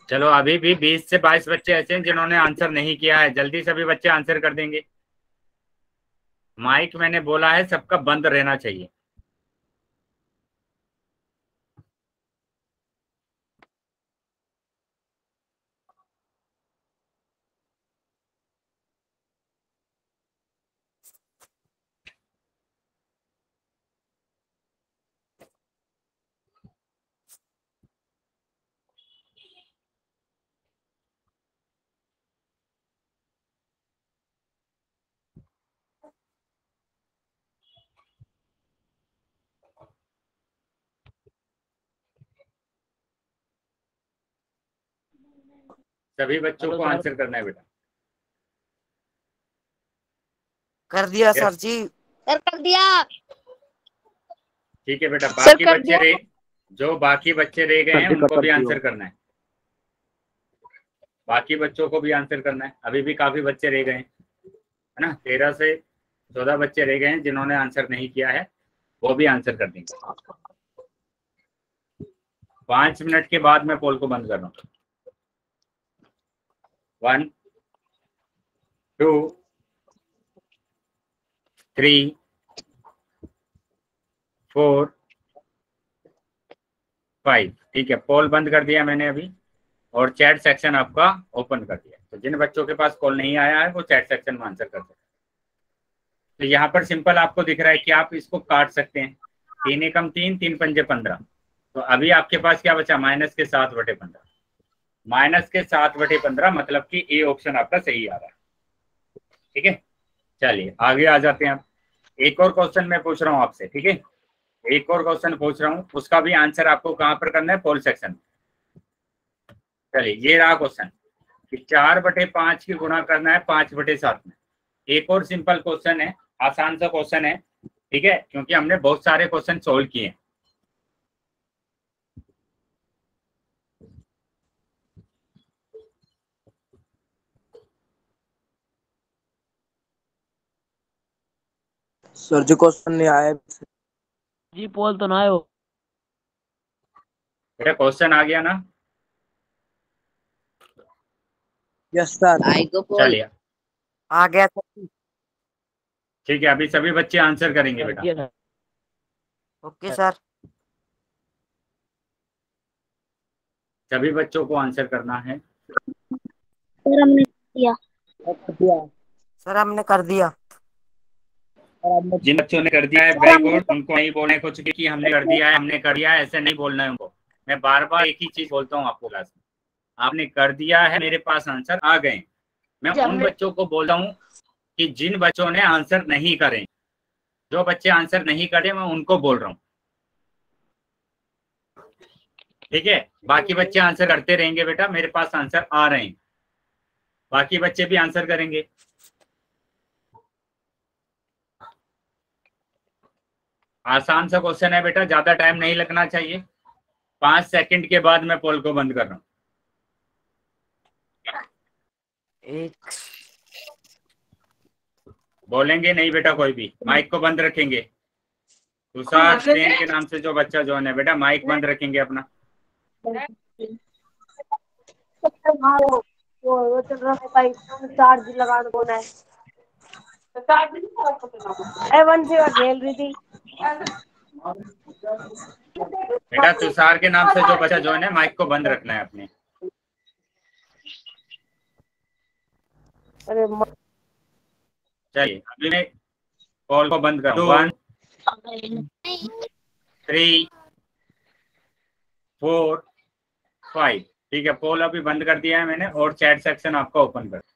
S1: चलो अभी भी 20 से 22 बच्चे ऐसे हैं जिन्होंने आंसर नहीं किया है, जल्दी सभी बच्चे आंसर कर देंगे। माइक मैंने बोला है सबका बंद रहना चाहिए। सभी बच्चों को आंसर करना है बेटा।
S5: कर दिया सर जी।
S4: सर कर दिया।
S1: ठीक है बेटा,
S3: सर,
S1: बाकी
S3: कर
S1: बच्चे जो बाकी बच्चे रह गए हैं उनको भी आंसर करना है। बाकी बच्चों को भी आंसर करना है, अभी भी काफी बच्चे रह गए हैं, है ना। 13 से 14 बच्चे रह गए हैं जिन्होंने आंसर नहीं किया है, वो भी आंसर कर देंगे। 5 मिनट के बाद मैं पोल को बंद कर रहा हूँ। 1 2 3 4 5। ठीक है, पोल बंद कर दिया मैंने अभी, और चैट सेक्शन आपका ओपन कर दिया। तो जिन बच्चों के पास कॉल नहीं आया है वो चैट सेक्शन में आंसर कर सकते हैं। तो यहाँ पर सिंपल आपको दिख रहा है कि आप इसको काट सकते हैं। 3 एकम 3, 3 पंजे 15। तो अभी आपके पास क्या बचा, -7/15। -7/15 मतलब कि ए ऑप्शन आपका सही आ रहा है। ठीक है, चलिए आगे आ जाते हैं। आप एक और क्वेश्चन मैं पूछ रहा हूँ आपसे, ठीक है। एक और क्वेश्चन पूछ रहा हूँ, उसका भी आंसर आपको कहाँ पर करना है, पोल सेक्शन में। चलिए ये रहा क्वेश्चन कि 4/5 की गुणा करना है 5/7 में। एक और सिंपल क्वेश्चन है, आसान सा क्वेश्चन है, ठीक है, क्योंकि हमने बहुत सारे क्वेश्चन सोल्व किए हैं।
S6: सर जी क्वेश्चन नहीं आया
S7: जी, पोल तो ना आयो।
S1: बेटा क्वेश्चन आ गया ना?
S6: Yes sir.
S2: आई को पोल।
S1: चलिए
S5: आ गया सर।
S1: ठीक है, अभी सभी बच्चे आंसर करेंगे बेटा।
S5: Okay sir.
S1: सभी बच्चों को आंसर करना है।
S4: सर हमने दिया।
S5: सर हमने कर दिया।
S1: जिन बच्चों ने कर दिया है वेरी गुड, उनको नहीं बोलना है कुछ कि हमने कर दिया है, हमने कर दिया है, ऐसे नहीं बोलना है उनको। मैं बार बार एक ही चीज बोलता हूँ आपको क्लास में, आपने कर दिया है, मेरे पास आंसर आ गए। मैं उन बच्चों को बोलता हूँ कि जिन बच्चों ने आंसर नहीं करे, जो बच्चे आंसर नहीं करे मैं उनको बोल रहा हूँ, ठीक है। बाकी बच्चे आंसर करते रहेंगे बेटा, मेरे पास आंसर आ रहे हैं, बाकी बच्चे भी आंसर करेंगे। आसान सा क्वेश्चन है बेटा, ज्यादा टाइम नहीं लगना चाहिए। 5 सेकंड के बाद मैं पोल को बंद कर रहा हूँ।
S5: एक
S1: बोलेंगे नहीं बेटा, कोई भी माइक को बंद रखेंगे। तुषार सेन के नाम से जो बच्चा जो है बेटा, माइक बंद रखेंगे अपना।
S3: वो चल रहा है भाई, चार्ज लगा दो ना। एवन से खेल रही थी
S1: बेटा तुषार के नाम से जो बच्चा जो है माइक को बंद रखना है अपने।
S3: अरे
S1: चलिए अभी मैं कॉल को बंद करूँ। 1 3 4 5। ठीक है, पोल अभी बंद कर दिया है मैंने, और चैट सेक्शन आपका ओपन कर।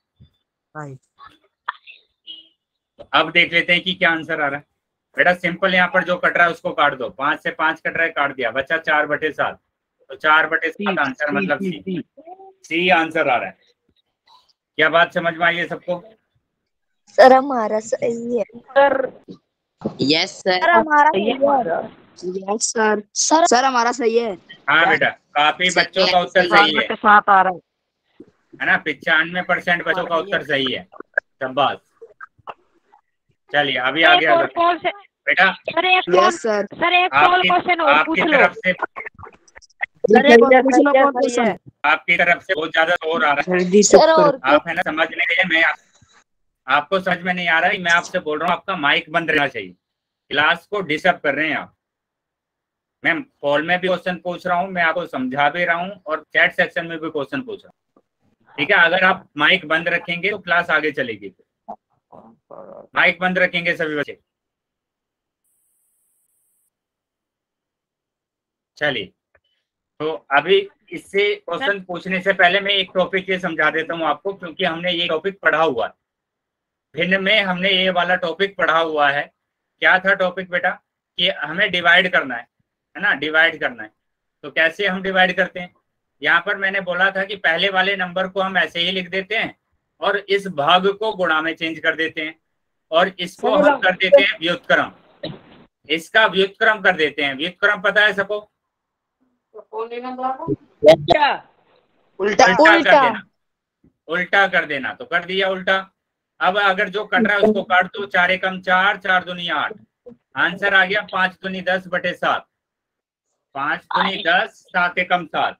S1: तो अब देख लेते हैं कि क्या आंसर आ रहा है। बेटा सिंपल, यहाँ पर जो कट रहा है उसको काट दो। 5 से 5 कट रहा है, काट दिया, बचा 4/7। तो 4/7 आंसर मतलब सी आंसर आ रहा है। क्या बात समझ में आई है सबको?
S4: सर हमारा सही है।
S3: Sir
S2: yes sir.
S4: हमारा
S5: यस सर। सर हमारा सही है।
S1: हाँ बेटा, काफी बच्चों का उत्तर सही है,
S7: 7 आ रहा
S1: है ना। 95% बच्चों का उत्तर सही है, शाबाश। चलिए अभी आगे आ जाते हैं बेटा।
S5: Yes sir.
S3: सर एक और क्वेश्चन और पूछ
S1: आपकी
S3: लो।
S1: तरफ से आपकी तरफ से बहुत ज्यादा शोर आ रहा है।
S4: सर और
S1: आप है ना समझ नहीं रहे, मैं आपको समझ में नहीं आ रहा है। मैं आपसे बोल रहा हूँ आपका माइक बंद रहना चाहिए। क्लास को डिस्टर्ब कर रहे हैं आप। मैं कॉल में भी क्वेश्चन पूछ रहा हूँ, मैं आपको समझा भी रहा हूँ और चैट सेक्शन में भी क्वेश्चन पूछ रहा हूँ। ठीक है, अगर आप माइक बंद रखेंगे तो क्लास आगे चलेगी। माइक बंद रखेंगे सभी बच्चे। चलिए, तो अभी इससे क्वेश्चन पूछने से पहले मैं एक टॉपिक ये समझा देता हूँ आपको, क्योंकि हमने ये टॉपिक पढ़ा हुआ है। भिन्न में हमने ये वाला टॉपिक पढ़ा हुआ है। क्या था टॉपिक बेटा? कि हमें डिवाइड करना है ना, डिवाइड करना है। तो कैसे हम डिवाइड करते हैं? यहाँ पर मैंने बोला था कि पहले वाले नंबर को हम ऐसे ही लिख देते हैं और इस भाग को गुणा में चेंज कर देते हैं और इसको हम कर देते हैं व्युत्क्रम। इसका व्युत्क्रम कर देते हैं। व्युत्क्रम पता है सबको? उल्टा कर देना। तो कर दिया उल्टा। अब अगर जो कट रहा है उसको काट दो। 4 एकम 4, 4 दूनी 8। आंसर आ गया 5 दूनी 10/7। 5 दूनी 10, 7 एकम 7।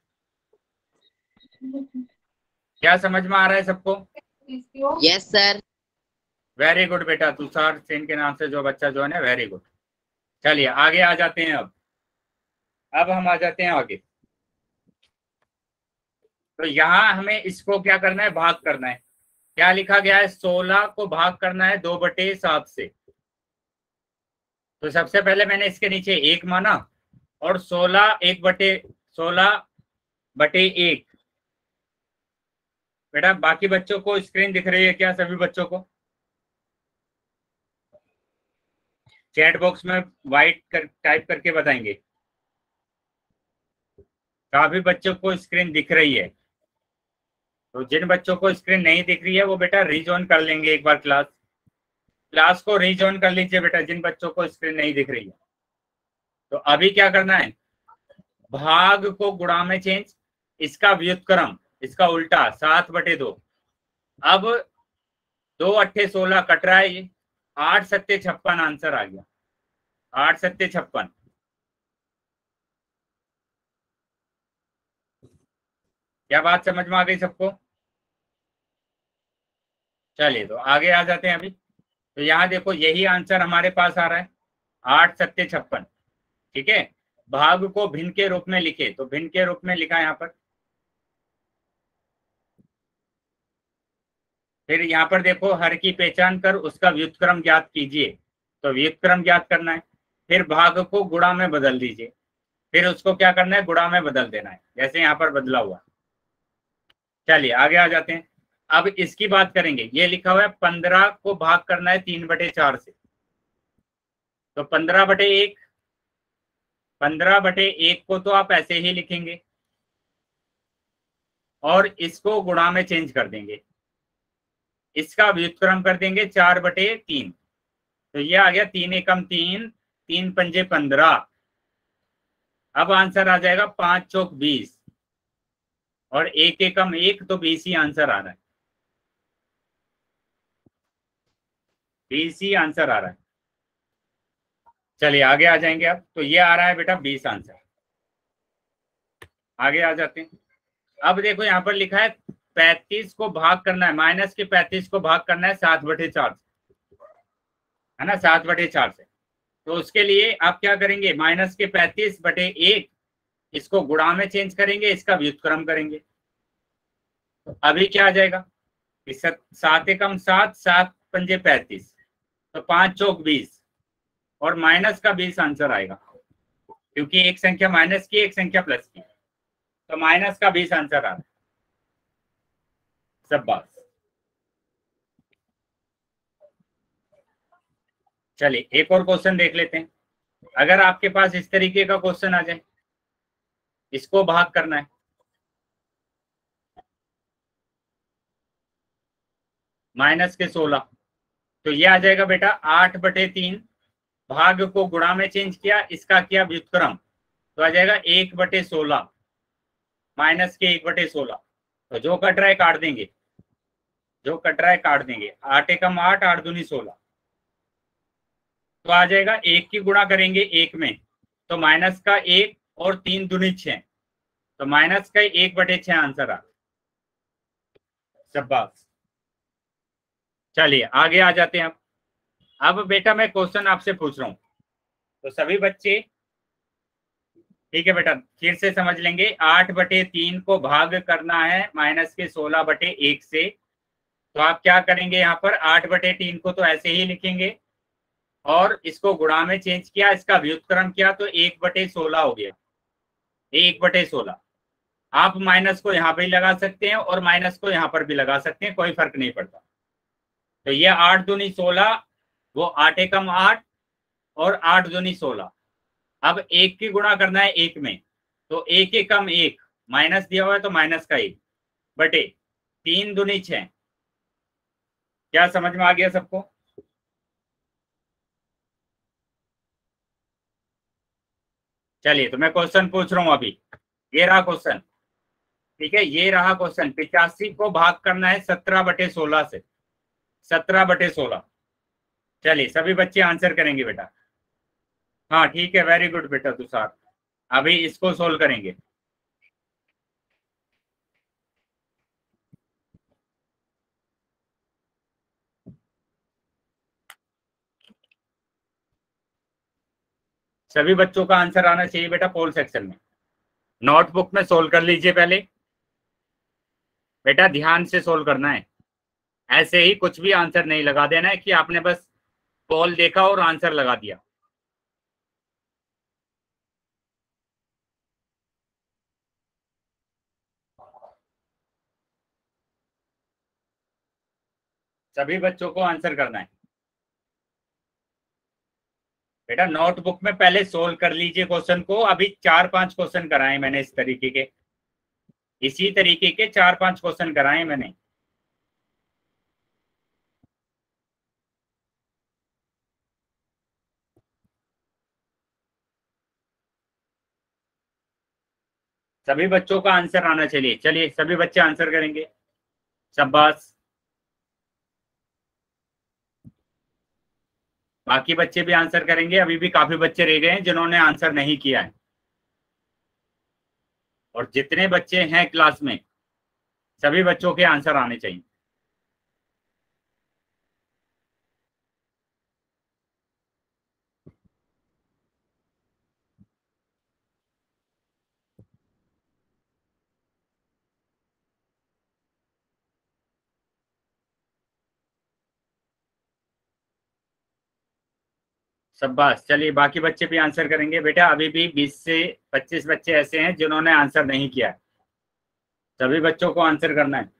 S1: क्या समझ में आ रहा है सबको?
S2: Yes sir.
S1: वेरी गुड बेटा। तुषार सेन के नाम से जो बच्चा जो है, वेरी गुड। चलिए आगे आ जाते हैं। अब हम आ जाते हैं आगे। तो यहाँ हमें इसको क्या करना है? भाग करना है। क्या लिखा गया है? 16 को भाग करना है 2/7 से। तो सबसे पहले मैंने इसके नीचे 1 माना और 16 1/16/1। बेटा बाकी बच्चों को स्क्रीन दिख रही है क्या? सभी बच्चों को चैट बॉक्स में टाइप करके बताएंगे। काफी बच्चों को स्क्रीन दिख रही है। तो जिन बच्चों को स्क्रीन नहीं दिख रही है वो बेटा रीजॉइन कर लेंगे एक बार। क्लास को रीजॉइन कर लीजिए बेटा, जिन बच्चों को स्क्रीन नहीं दिख रही है। तो अभी क्या करना है? भाग को गुणा में चेंज, इसका व्युत्क्रम, इसका उल्टा 7/2। अब 2 8 16 कट रहा है, ये 8 7 56 आंसर आ गया। 8 7 56। क्या बात समझ में आ गई सबको? चलिए तो आगे आ जाते हैं अभी। तो यहाँ देखो यही आंसर हमारे पास आ रहा है 8 7 56। ठीक है, भाग को भिन्न के रूप में लिखे तो भिन्न के रूप में लिखा यहाँ पर। फिर यहाँ पर देखो हर की पहचान कर उसका व्युत्क्रम ज्ञात कीजिए। तो व्युत्क्रम ज्ञात करना है। फिर भाग को गुणा में बदल दीजिए। फिर उसको क्या करना है? गुणा में बदल देना है, जैसे यहाँ पर बदला हुआ। चलिए आगे आ जाते हैं। अब इसकी बात करेंगे। ये लिखा हुआ है 15 को भाग करना है 3/4 से। तो 15/1, 15/1 को तो आप ऐसे ही लिखेंगे और इसको गुणा में चेंज कर देंगे। इसका व्युत्क्रम कर देंगे 4/3। तो ये आ गया 3 एकम 3, 3 पंजे 15। अब आंसर आ जाएगा 5 चौक 20 और 1 एकम 1, तो 20 ही आंसर आ रहा है। 20 ही आंसर आ रहा है। चलिए आगे आ जाएंगे। अब तो ये आ रहा है बेटा 20 आंसर। आगे आ जाते हैं। अब देखो यहाँ पर लिखा है 35 को भाग करना है, माइनस के 35 को भाग करना है 7/4 से, है ना, 7/4 से। तो उसके लिए आप क्या करेंगे? माइनस के 35/1 इसको गुणा में चेंज करेंगे, इसका व्युत्क्रम करेंगे। तो अभी क्या आ जाएगा? 7 एकम 7, 7 पंजे 35, तो 5 चौक 20 और माइनस का 20 आंसर आएगा, क्योंकि एक संख्या माइनस की एक संख्या प्लस की। तो माइनस का 20 आंसर आ रहा है। सब बात। चलिए एक और क्वेश्चन देख लेते हैं। अगर आपके पास इस तरीके का क्वेश्चन आ जाए, इसको भाग करना है, माइनस के 16, तो ये आ जाएगा बेटा 8/3। भाग को गुणा में चेंज किया, इसका किया व्युत्क्रम, तो आ जाएगा 1/16, माइनस के 1/16। तो जो कट रहा है काट देंगे, जो कट रहा है काट देंगे। 8 एकम 8, 8 दूनी 16, तो आ जाएगा 1 की गुणा करेंगे 1 में, तो माइनस का 1 और 3 दूनी 6, तो माइनस का 1/6 आंसर आ। शाबाश। चलिए आगे आ जाते हैं। अब बेटा मैं क्वेश्चन आपसे पूछ रहा हूँ, तो सभी बच्चे ठीक है बेटा फिर से समझ लेंगे। 8/3 को भाग करना है -16/1 से। तो आप क्या करेंगे, यहाँ पर 8/3 को तो ऐसे ही लिखेंगे और इसको गुणा में चेंज किया, इसका व्युत्क्रम किया तो 1/16 हो गया। 1/16 आप माइनस को यहाँ पे लगा सकते हैं और माइनस को यहाँ पर भी लगा सकते हैं, कोई फर्क नहीं पड़ता। तो ये 8 दूनी 16, वो 8 एकम 8 और 8 दूनी 16। अब 1 की गुणा करना है 1 में, तो 1 एकम 1 माइनस दिया हुआ है तो माइनस का 1 बटे 3 दूनी 6। क्या समझ में आ गया सबको? चलिए तो मैं क्वेश्चन पूछ रहा हूं अभी। ये रहा क्वेश्चन, ठीक है, ये रहा क्वेश्चन। 85 को भाग करना है 17/16 से। 17/16। चलिए सभी बच्चे आंसर करेंगे बेटा। हाँ ठीक है, वेरी गुड बेटा तुषार। अभी इसको सोल्व करेंगे। सभी बच्चों का आंसर आना चाहिए बेटा पोल सेक्शन में। नोटबुक में सोल्व कर लीजिए पहले बेटा, ध्यान से सोल्व करना है। ऐसे ही कुछ भी आंसर नहीं लगा देना है कि आपने बस पोल देखा और आंसर लगा दिया। सभी बच्चों को आंसर करना है बेटा। नोटबुक में पहले सोल्व कर लीजिए क्वेश्चन को। अभी 4-5 क्वेश्चन कराए मैंने इस तरीके के, इसी तरीके के 4-5 क्वेश्चन कराए मैंने। सभी बच्चों का आंसर आना चाहिए। चलिए सभी बच्चे आंसर करेंगे। शाबाश। बाकी बच्चे भी आंसर करेंगे। अभी भी काफी बच्चे रह गए हैं जिन्होंने आंसर नहीं किया है, और जितने बच्चे हैं क्लास में सभी बच्चों के आंसर आने चाहिए। शाबाश। चलिए बाकी बच्चे भी आंसर करेंगे बेटा। अभी भी 20 से 25 बच्चे ऐसे हैं जिन्होंने आंसर नहीं किया है। सभी बच्चों को आंसर करना है।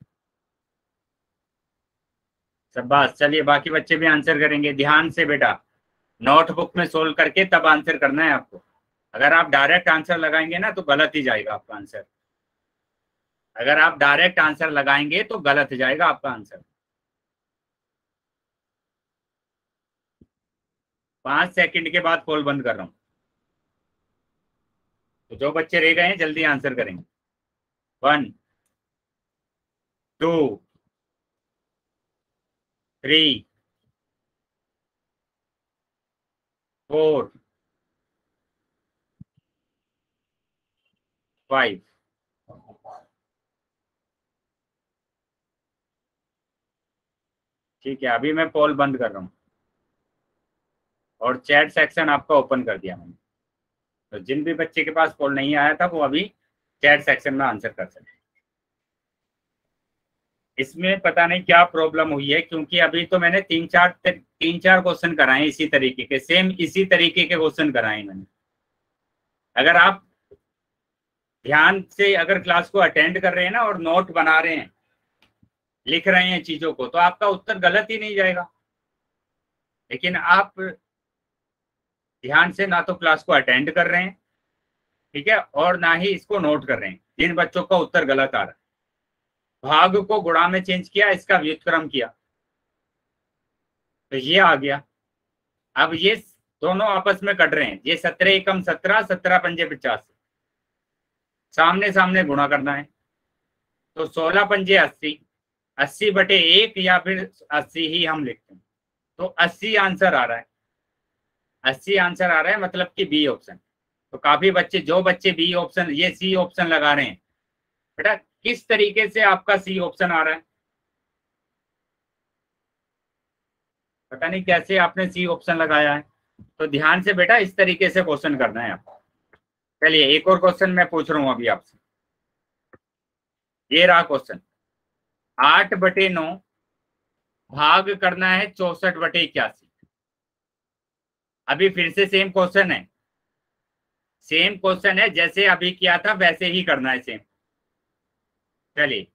S1: शाबाश। चलिए बाकी बच्चे भी आंसर करेंगे। ध्यान से बेटा नोटबुक में सोल्व करके तब आंसर करना है आपको। अगर आप डायरेक्ट आंसर लगाएंगे ना तो गलत ही जाएगा आपका आंसर। अगर आप डायरेक्ट आंसर लगाएंगे तो गलत जाएगा आपका आंसर। 5 सेकंड के बाद पोल बंद कर रहा हूं, तो जो बच्चे रह गए हैं जल्दी आंसर करेंगे। 1 2 3 4 5। ठीक है, अभी मैं पोल बंद कर रहा हूं और चैट सेक्शन आपका ओपन कर दिया मैंने। तो जिन भी बच्चे के पास पोल नहीं आया था वो अभी चैट सेक्शन में आंसर कर सकते हैं। इसमें पता नहीं क्या प्रॉब्लम हुई है, क्योंकि अभी तो मैंने 3-4 क्वेश्चन कराए इसी तरीके के, सेम इसी तरीके के क्वेश्चन कराए मैंने। अगर आप ध्यान से अगर क्लास को अटेंड कर रहे हैं ना और नोट बना रहे हैं, लिख रहे हैं चीजों को, तो आपका उत्तर गलत ही नहीं जाएगा। लेकिन आप ध्यान से ना तो क्लास को अटेंड कर रहे हैं, ठीक है, और ना ही इसको नोट कर रहे हैं। जिन बच्चों का उत्तर गलत आ रहा है, भाग को गुणा में चेंज किया, इसका व्युत्क्रम किया तो ये आ गया। अब ये दोनों आपस में कट रहे हैं। ये 17 एकम 17, 17 पंजे 50, सामने सामने गुणा करना है। तो 16 पंजे 80, 80/1 या फिर 80 ही हम लिखते हैं। तो 80 आंसर आ रहा है। 80 आंसर आ रहा है, मतलब कि बी ऑप्शन। तो काफी बच्चे, जो बच्चे बी ऑप्शन, ये सी ऑप्शन लगा रहे हैं, बेटा किस तरीके से आपका सी ऑप्शन आ रहा है, पता नहीं कैसे आपने सी ऑप्शन लगाया है। तो ध्यान से बेटा इस तरीके से क्वेश्चन करना है आपको। चलिए एक और क्वेश्चन मैं पूछ रहा हूं अभी आपसे। ये रहा क्वेश्चन, 8/9 भाग करना है 64/81। अभी फिर से सेम क्वेश्चन है, सेम क्वेश्चन है, जैसे अभी किया था वैसे ही करना है सेम। चलिए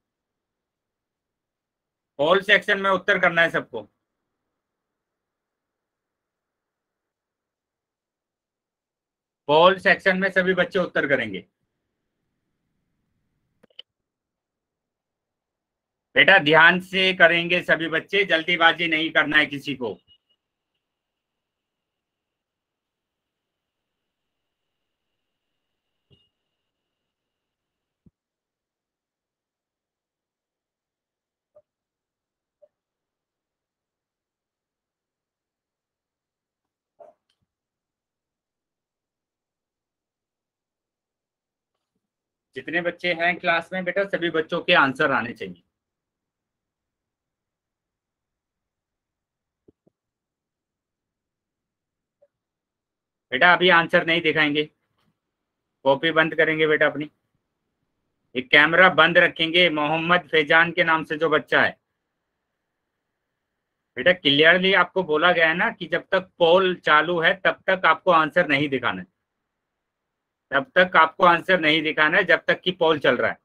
S1: पोल सेक्शन में उत्तर करना है सबको। पोल सेक्शन में सभी बच्चे उत्तर करेंगे। बेटा ध्यान से करेंगे सभी बच्चे, जल्दीबाजी नहीं करना है किसी को। जितने बच्चे हैं क्लास में बेटा सभी बच्चों के आंसर आने चाहिए। बेटा अभी आंसर नहीं दिखाएंगे, कॉपी बंद करेंगे बेटा अपनी, एक कैमरा बंद रखेंगे। मोहम्मद फैजान के नाम से जो बच्चा है, बेटा क्लियरली आपको बोला गया है ना कि जब तक पोल चालू है तब तक आपको आंसर नहीं दिखाना है, तब तक आपको आंसर नहीं दिखाना है जब तक कि पोल चल रहा है।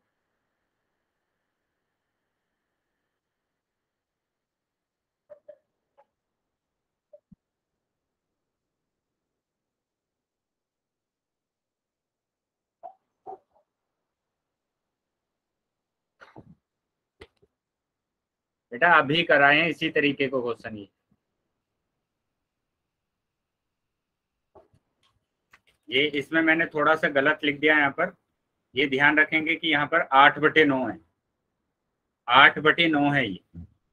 S1: बेटा अभी कराएं इसी तरीके को क्वेश्चन। ये इसमें मैंने थोड़ा सा गलत लिख दिया यहाँ पर, ये ध्यान रखेंगे कि यहाँ पर 8/9 है, 8/9 है ये।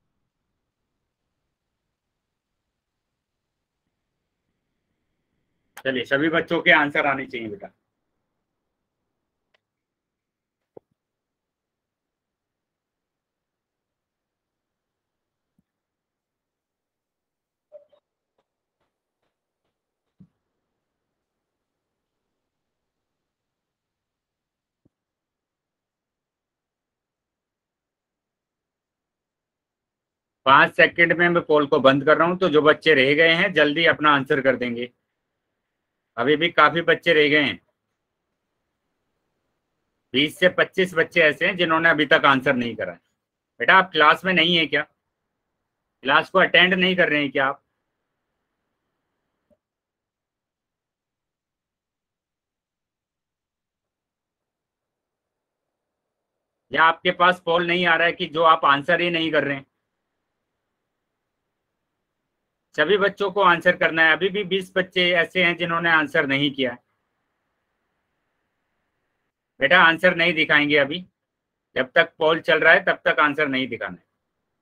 S1: चलिए सभी बच्चों के आंसर आने चाहिए बेटा। पांच सेकंड में मैं पोल को बंद कर रहा हूं, तो जो बच्चे रह गए हैं जल्दी अपना आंसर कर देंगे। अभी भी काफी बच्चे रह गए हैं, 20 से 25 बच्चे ऐसे हैं जिन्होंने अभी तक आंसर नहीं करा है। बेटा आप क्लास में नहीं है क्या, क्लास को अटेंड नहीं कर रहे हैं क्या आप? या आपके पास पोल नहीं आ रहा है कि जो आप आंसर ही नहीं कर रहे हैं? सभी बच्चों को आंसर करना है। अभी भी 20 बच्चे ऐसे हैं जिन्होंने आंसर नहीं किया है। बेटा आंसर नहीं दिखाएंगे अभी, जब तक पोल चल रहा है तब तक आंसर नहीं दिखाना है।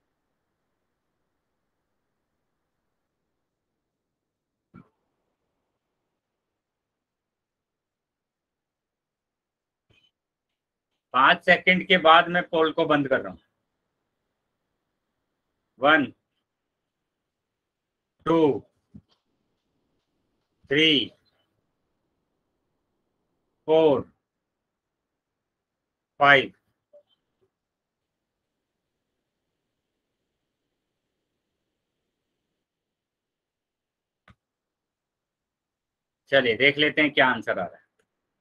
S1: पांच सेकंड के बाद मैं पोल को बंद कर रहा हूं। 1 2 3 4 5 चलिए देख लेते हैं क्या आंसर आ रहा है।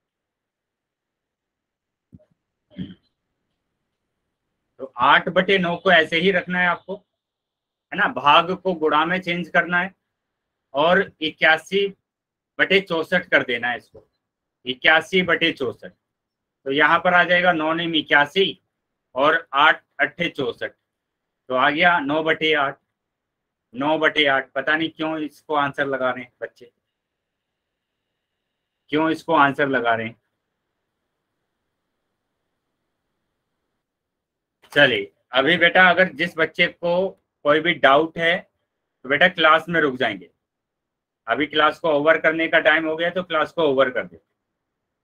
S1: तो 8/9 को ऐसे ही रखना है आपको, है ना, भाग को गुणा में चेंज करना है और 81/64 कर देना है इसको, 81/64। तो यहाँ पर आ जाएगा 9 9 81 और 8 8 64, तो आ गया 9/8। 9/8 पता नहीं क्यों इसको आंसर लगा रहे हैं बच्चे, क्यों इसको आंसर लगा रहे हैं। चलिए अभी बेटा अगर जिस बच्चे को कोई भी डाउट है तो बेटा क्लास में रुक जाएंगे। अभी क्लास को ओवर करने का टाइम हो गया तो क्लास को ओवर कर दे।